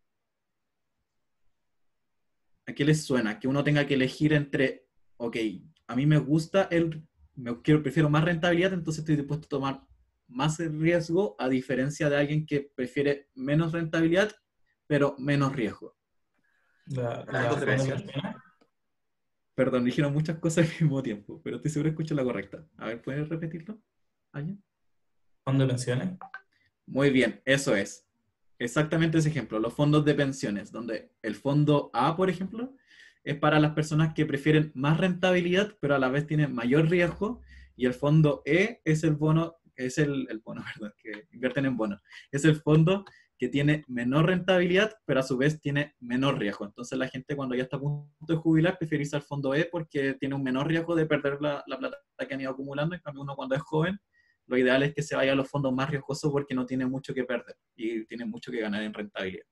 ¿A qué les suena? Que uno tenga que elegir entre, ok, a mí me gusta prefiero más rentabilidad, entonces estoy dispuesto a tomar más riesgo, a diferencia de alguien que prefiere menos rentabilidad, pero menos riesgo. La Rasgos de fondos pensión. pensiones. Perdón, dijeron muchas cosas al mismo tiempo, pero estoy seguro que escucho la correcta. A ver, ¿puedes repetirlo? ¿Alguien? Fondos de pensiones. Muy bien, eso es. Exactamente ese ejemplo, los fondos de pensiones, donde el fondo A, por ejemplo, es para las personas que prefieren más rentabilidad, pero a la vez tienen mayor riesgo, y el fondo E es el bono, perdón, que invierten en bonos. Es el fondo que tiene menor rentabilidad, pero a su vez tiene menor riesgo. Entonces la gente cuando ya está a punto de jubilar prefiere irse al fondo E porque tiene un menor riesgo de perder la plata que han ido acumulando. En cambio, uno cuando es joven, lo ideal es que se vaya a los fondos más riesgosos porque no tiene mucho que perder y tiene mucho que ganar en rentabilidad.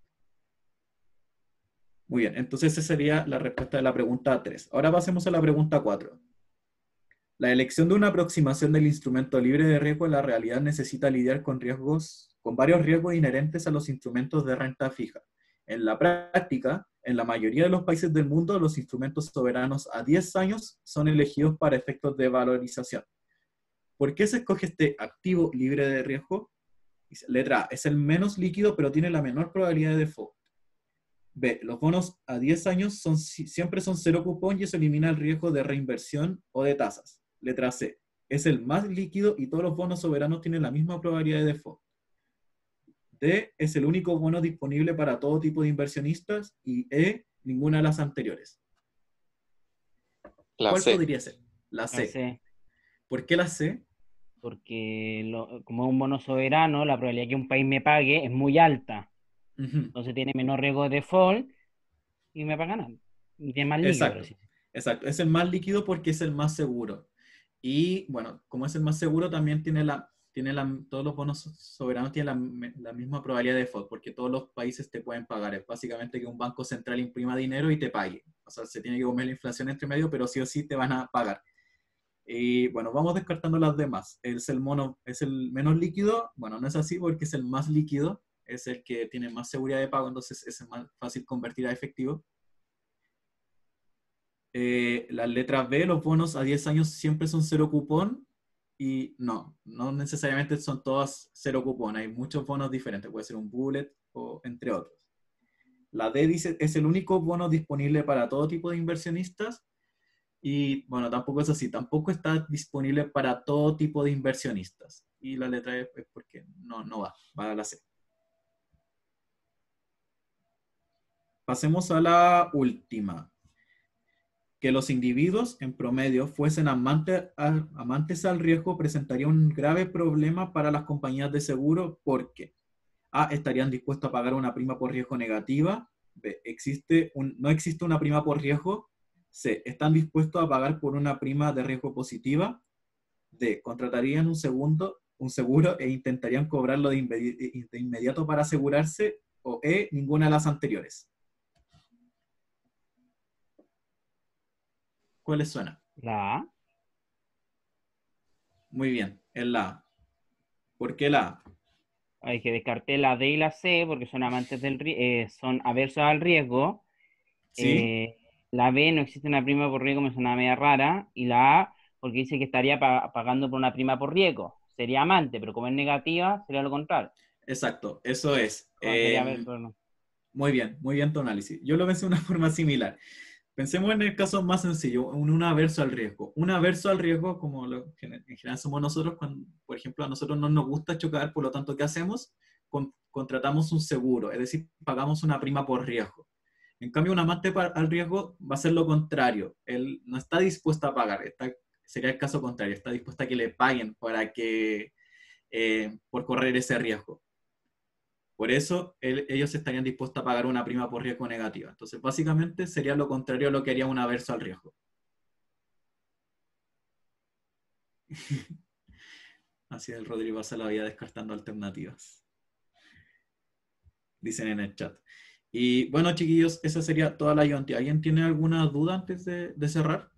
Muy bien, entonces esa sería la respuesta de la pregunta 3. Ahora pasemos a la pregunta 4. La elección de una aproximación del instrumento libre de riesgo en la realidad necesita lidiar con varios riesgos inherentes a los instrumentos de renta fija. En la práctica, en la mayoría de los países del mundo, los instrumentos soberanos a 10 años son elegidos para efectos de valorización. ¿Por qué se escoge este activo libre de riesgo? Letra A, es el menos líquido, pero tiene la menor probabilidad de default. B, los bonos a 10 años siempre son cero cupón y eso elimina el riesgo de reinversión o de tasas. Letra C, es el más líquido y todos los bonos soberanos tienen la misma probabilidad de default. D, es el único bono disponible para todo tipo de inversionistas. Y E, ninguna de las anteriores. ¿Cuál podría ser? La C. La C. ¿Por qué la C? Porque como es un bono soberano, la probabilidad que un país me pague es muy alta. Entonces tiene menor riesgo de default y me va a ganar. Y tiene más líquido. Exacto. Es el más líquido porque es el más seguro. Y bueno, como es el más seguro, también todos los bonos soberanos tienen la misma probabilidad de default, porque todos los países te pueden pagar. Es básicamente que un banco central imprima dinero y te pague. O sea, se tiene que comer la inflación entre medio, pero sí o sí te van a pagar. Y bueno, vamos descartando las demás. ¿Es el menos líquido? Bueno, no es así porque es el más líquido, es el que tiene más seguridad de pago, entonces es más fácil convertir a efectivo. La letra B, los bonos a 10 años siempre son cero cupón, y no necesariamente son todas cero cupón, hay muchos bonos diferentes, puede ser un bullet o entre otros. La D dice, es el único bono disponible para todo tipo de inversionistas. Y bueno, tampoco es así, tampoco está disponible para todo tipo de inversionistas. Y la letra E es porque no va a la C. Pasemos a la última. Que los individuos en promedio fuesen amantes al riesgo presentaría un grave problema para las compañías de seguro porque A, estarían dispuestos a pagar una prima por riesgo negativa, B, no existe una prima por riesgo. C, están dispuestos a pagar por una prima de riesgo positiva. D, contratarían un seguro e intentarían cobrarlo de inmediato para asegurarse. O E, ninguna de las anteriores. ¿Cuál les suena? La A. Muy bien, es la A. ¿Por qué la A? Hay que descarté la D y la C porque son amantes son aversos al riesgo. ¿Sí? La B, no existe una prima por riesgo, me suena media rara. Y la A, porque dice que estaría pagando por una prima por riesgo. Sería amante, pero como es negativa, sería lo contrario. Exacto, eso es. Sería no. Muy bien tu análisis. Yo lo pensé de una forma similar. Pensemos en el caso más sencillo, un averso al riesgo. Un averso al riesgo, como en general somos nosotros, cuando, por ejemplo, a nosotros no nos gusta chocar, por lo tanto, ¿qué hacemos? Contratamos un seguro, es decir, pagamos una prima por riesgo. En cambio, un amante al riesgo va a ser lo contrario. Él no está dispuesto a pagar, sería el caso contrario, está dispuesto a que le paguen por correr ese riesgo. Por eso ellos estarían dispuestos a pagar una prima por riesgo negativa. Entonces, básicamente sería lo contrario a lo que haría un averso al riesgo. Así el Rodrigo pasa la vida descartando alternativas. Dicen en el chat. Y bueno, chiquillos, esa sería toda la ayudantía. ¿Alguien tiene alguna duda antes de cerrar?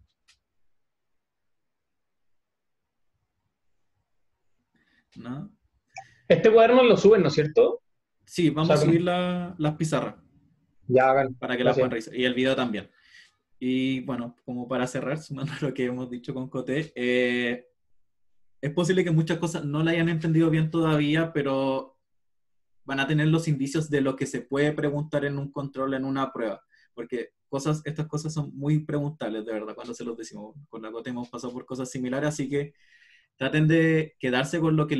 ¿No? Este cuaderno lo suben, ¿no es cierto? Sí, vamos a subir las pizarras. Ya, hagan. Para que las puedan revisar. Y el video también. Y bueno, como para cerrar, sumando lo que hemos dicho con Coté, es posible que muchas cosas no la hayan entendido bien todavía, pero van a tener los indicios de lo que se puede preguntar en un control, en una prueba. Porque estas cosas son muy preguntables, de verdad, cuando se los decimos. Con la Coté hemos pasado por cosas similares, así que traten de quedarse con lo que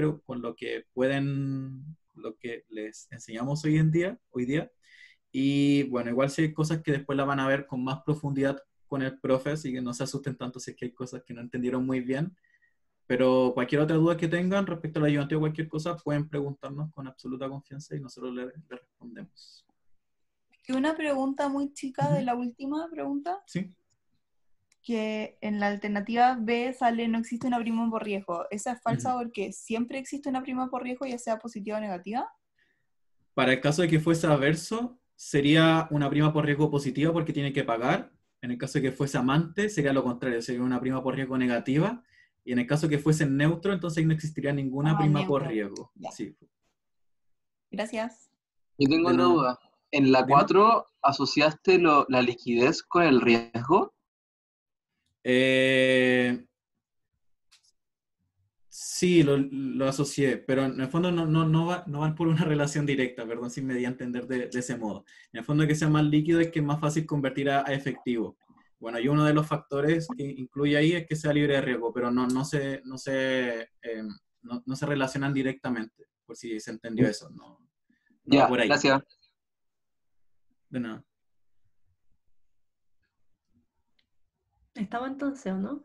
lo que les enseñamos hoy día. Y bueno, igual si hay cosas que después la van a ver con más profundidad con el profe, así que no se asusten tanto si es que hay cosas que no entendieron muy bien. Pero cualquier otra duda que tengan respecto a la ayudante o cualquier cosa, pueden preguntarnos con absoluta confianza y nosotros le respondemos. Y una pregunta muy chica de la última pregunta. Sí. Que en la alternativa B sale no existe una prima por riesgo. ¿Esa es falsa porque siempre existe una prima por riesgo, ya sea positiva o negativa? Para el caso de que fuese averso, sería una prima por riesgo positiva porque tiene que pagar. En el caso de que fuese amante, sería lo contrario, sería una prima por riesgo negativa. Y en el caso de que fuese neutro, entonces no existiría ninguna prima neutro. por riesgo. Sí. Gracias. Yo tengo otra duda. En la 4, ¿asociaste la liquidez con el riesgo? Sí, lo asocié, pero en el fondo no van por una relación directa, perdón si me di a entender de ese modo. En el fondo que sea más líquido es que es más fácil convertir a efectivo. Bueno, y uno de los factores que incluye ahí es que sea libre de riesgo, pero no se relacionan directamente, por si se entendió eso. No ya, va por ahí. Gracias. De nada. ¿Estaba entonces o no?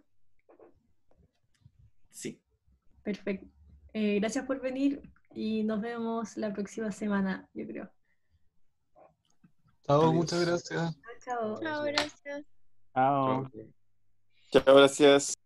Sí. Perfecto. Gracias por venir y nos vemos la próxima semana, yo creo. Chao, muchas gracias. Chao. Chao, gracias. Chao. Chao, gracias.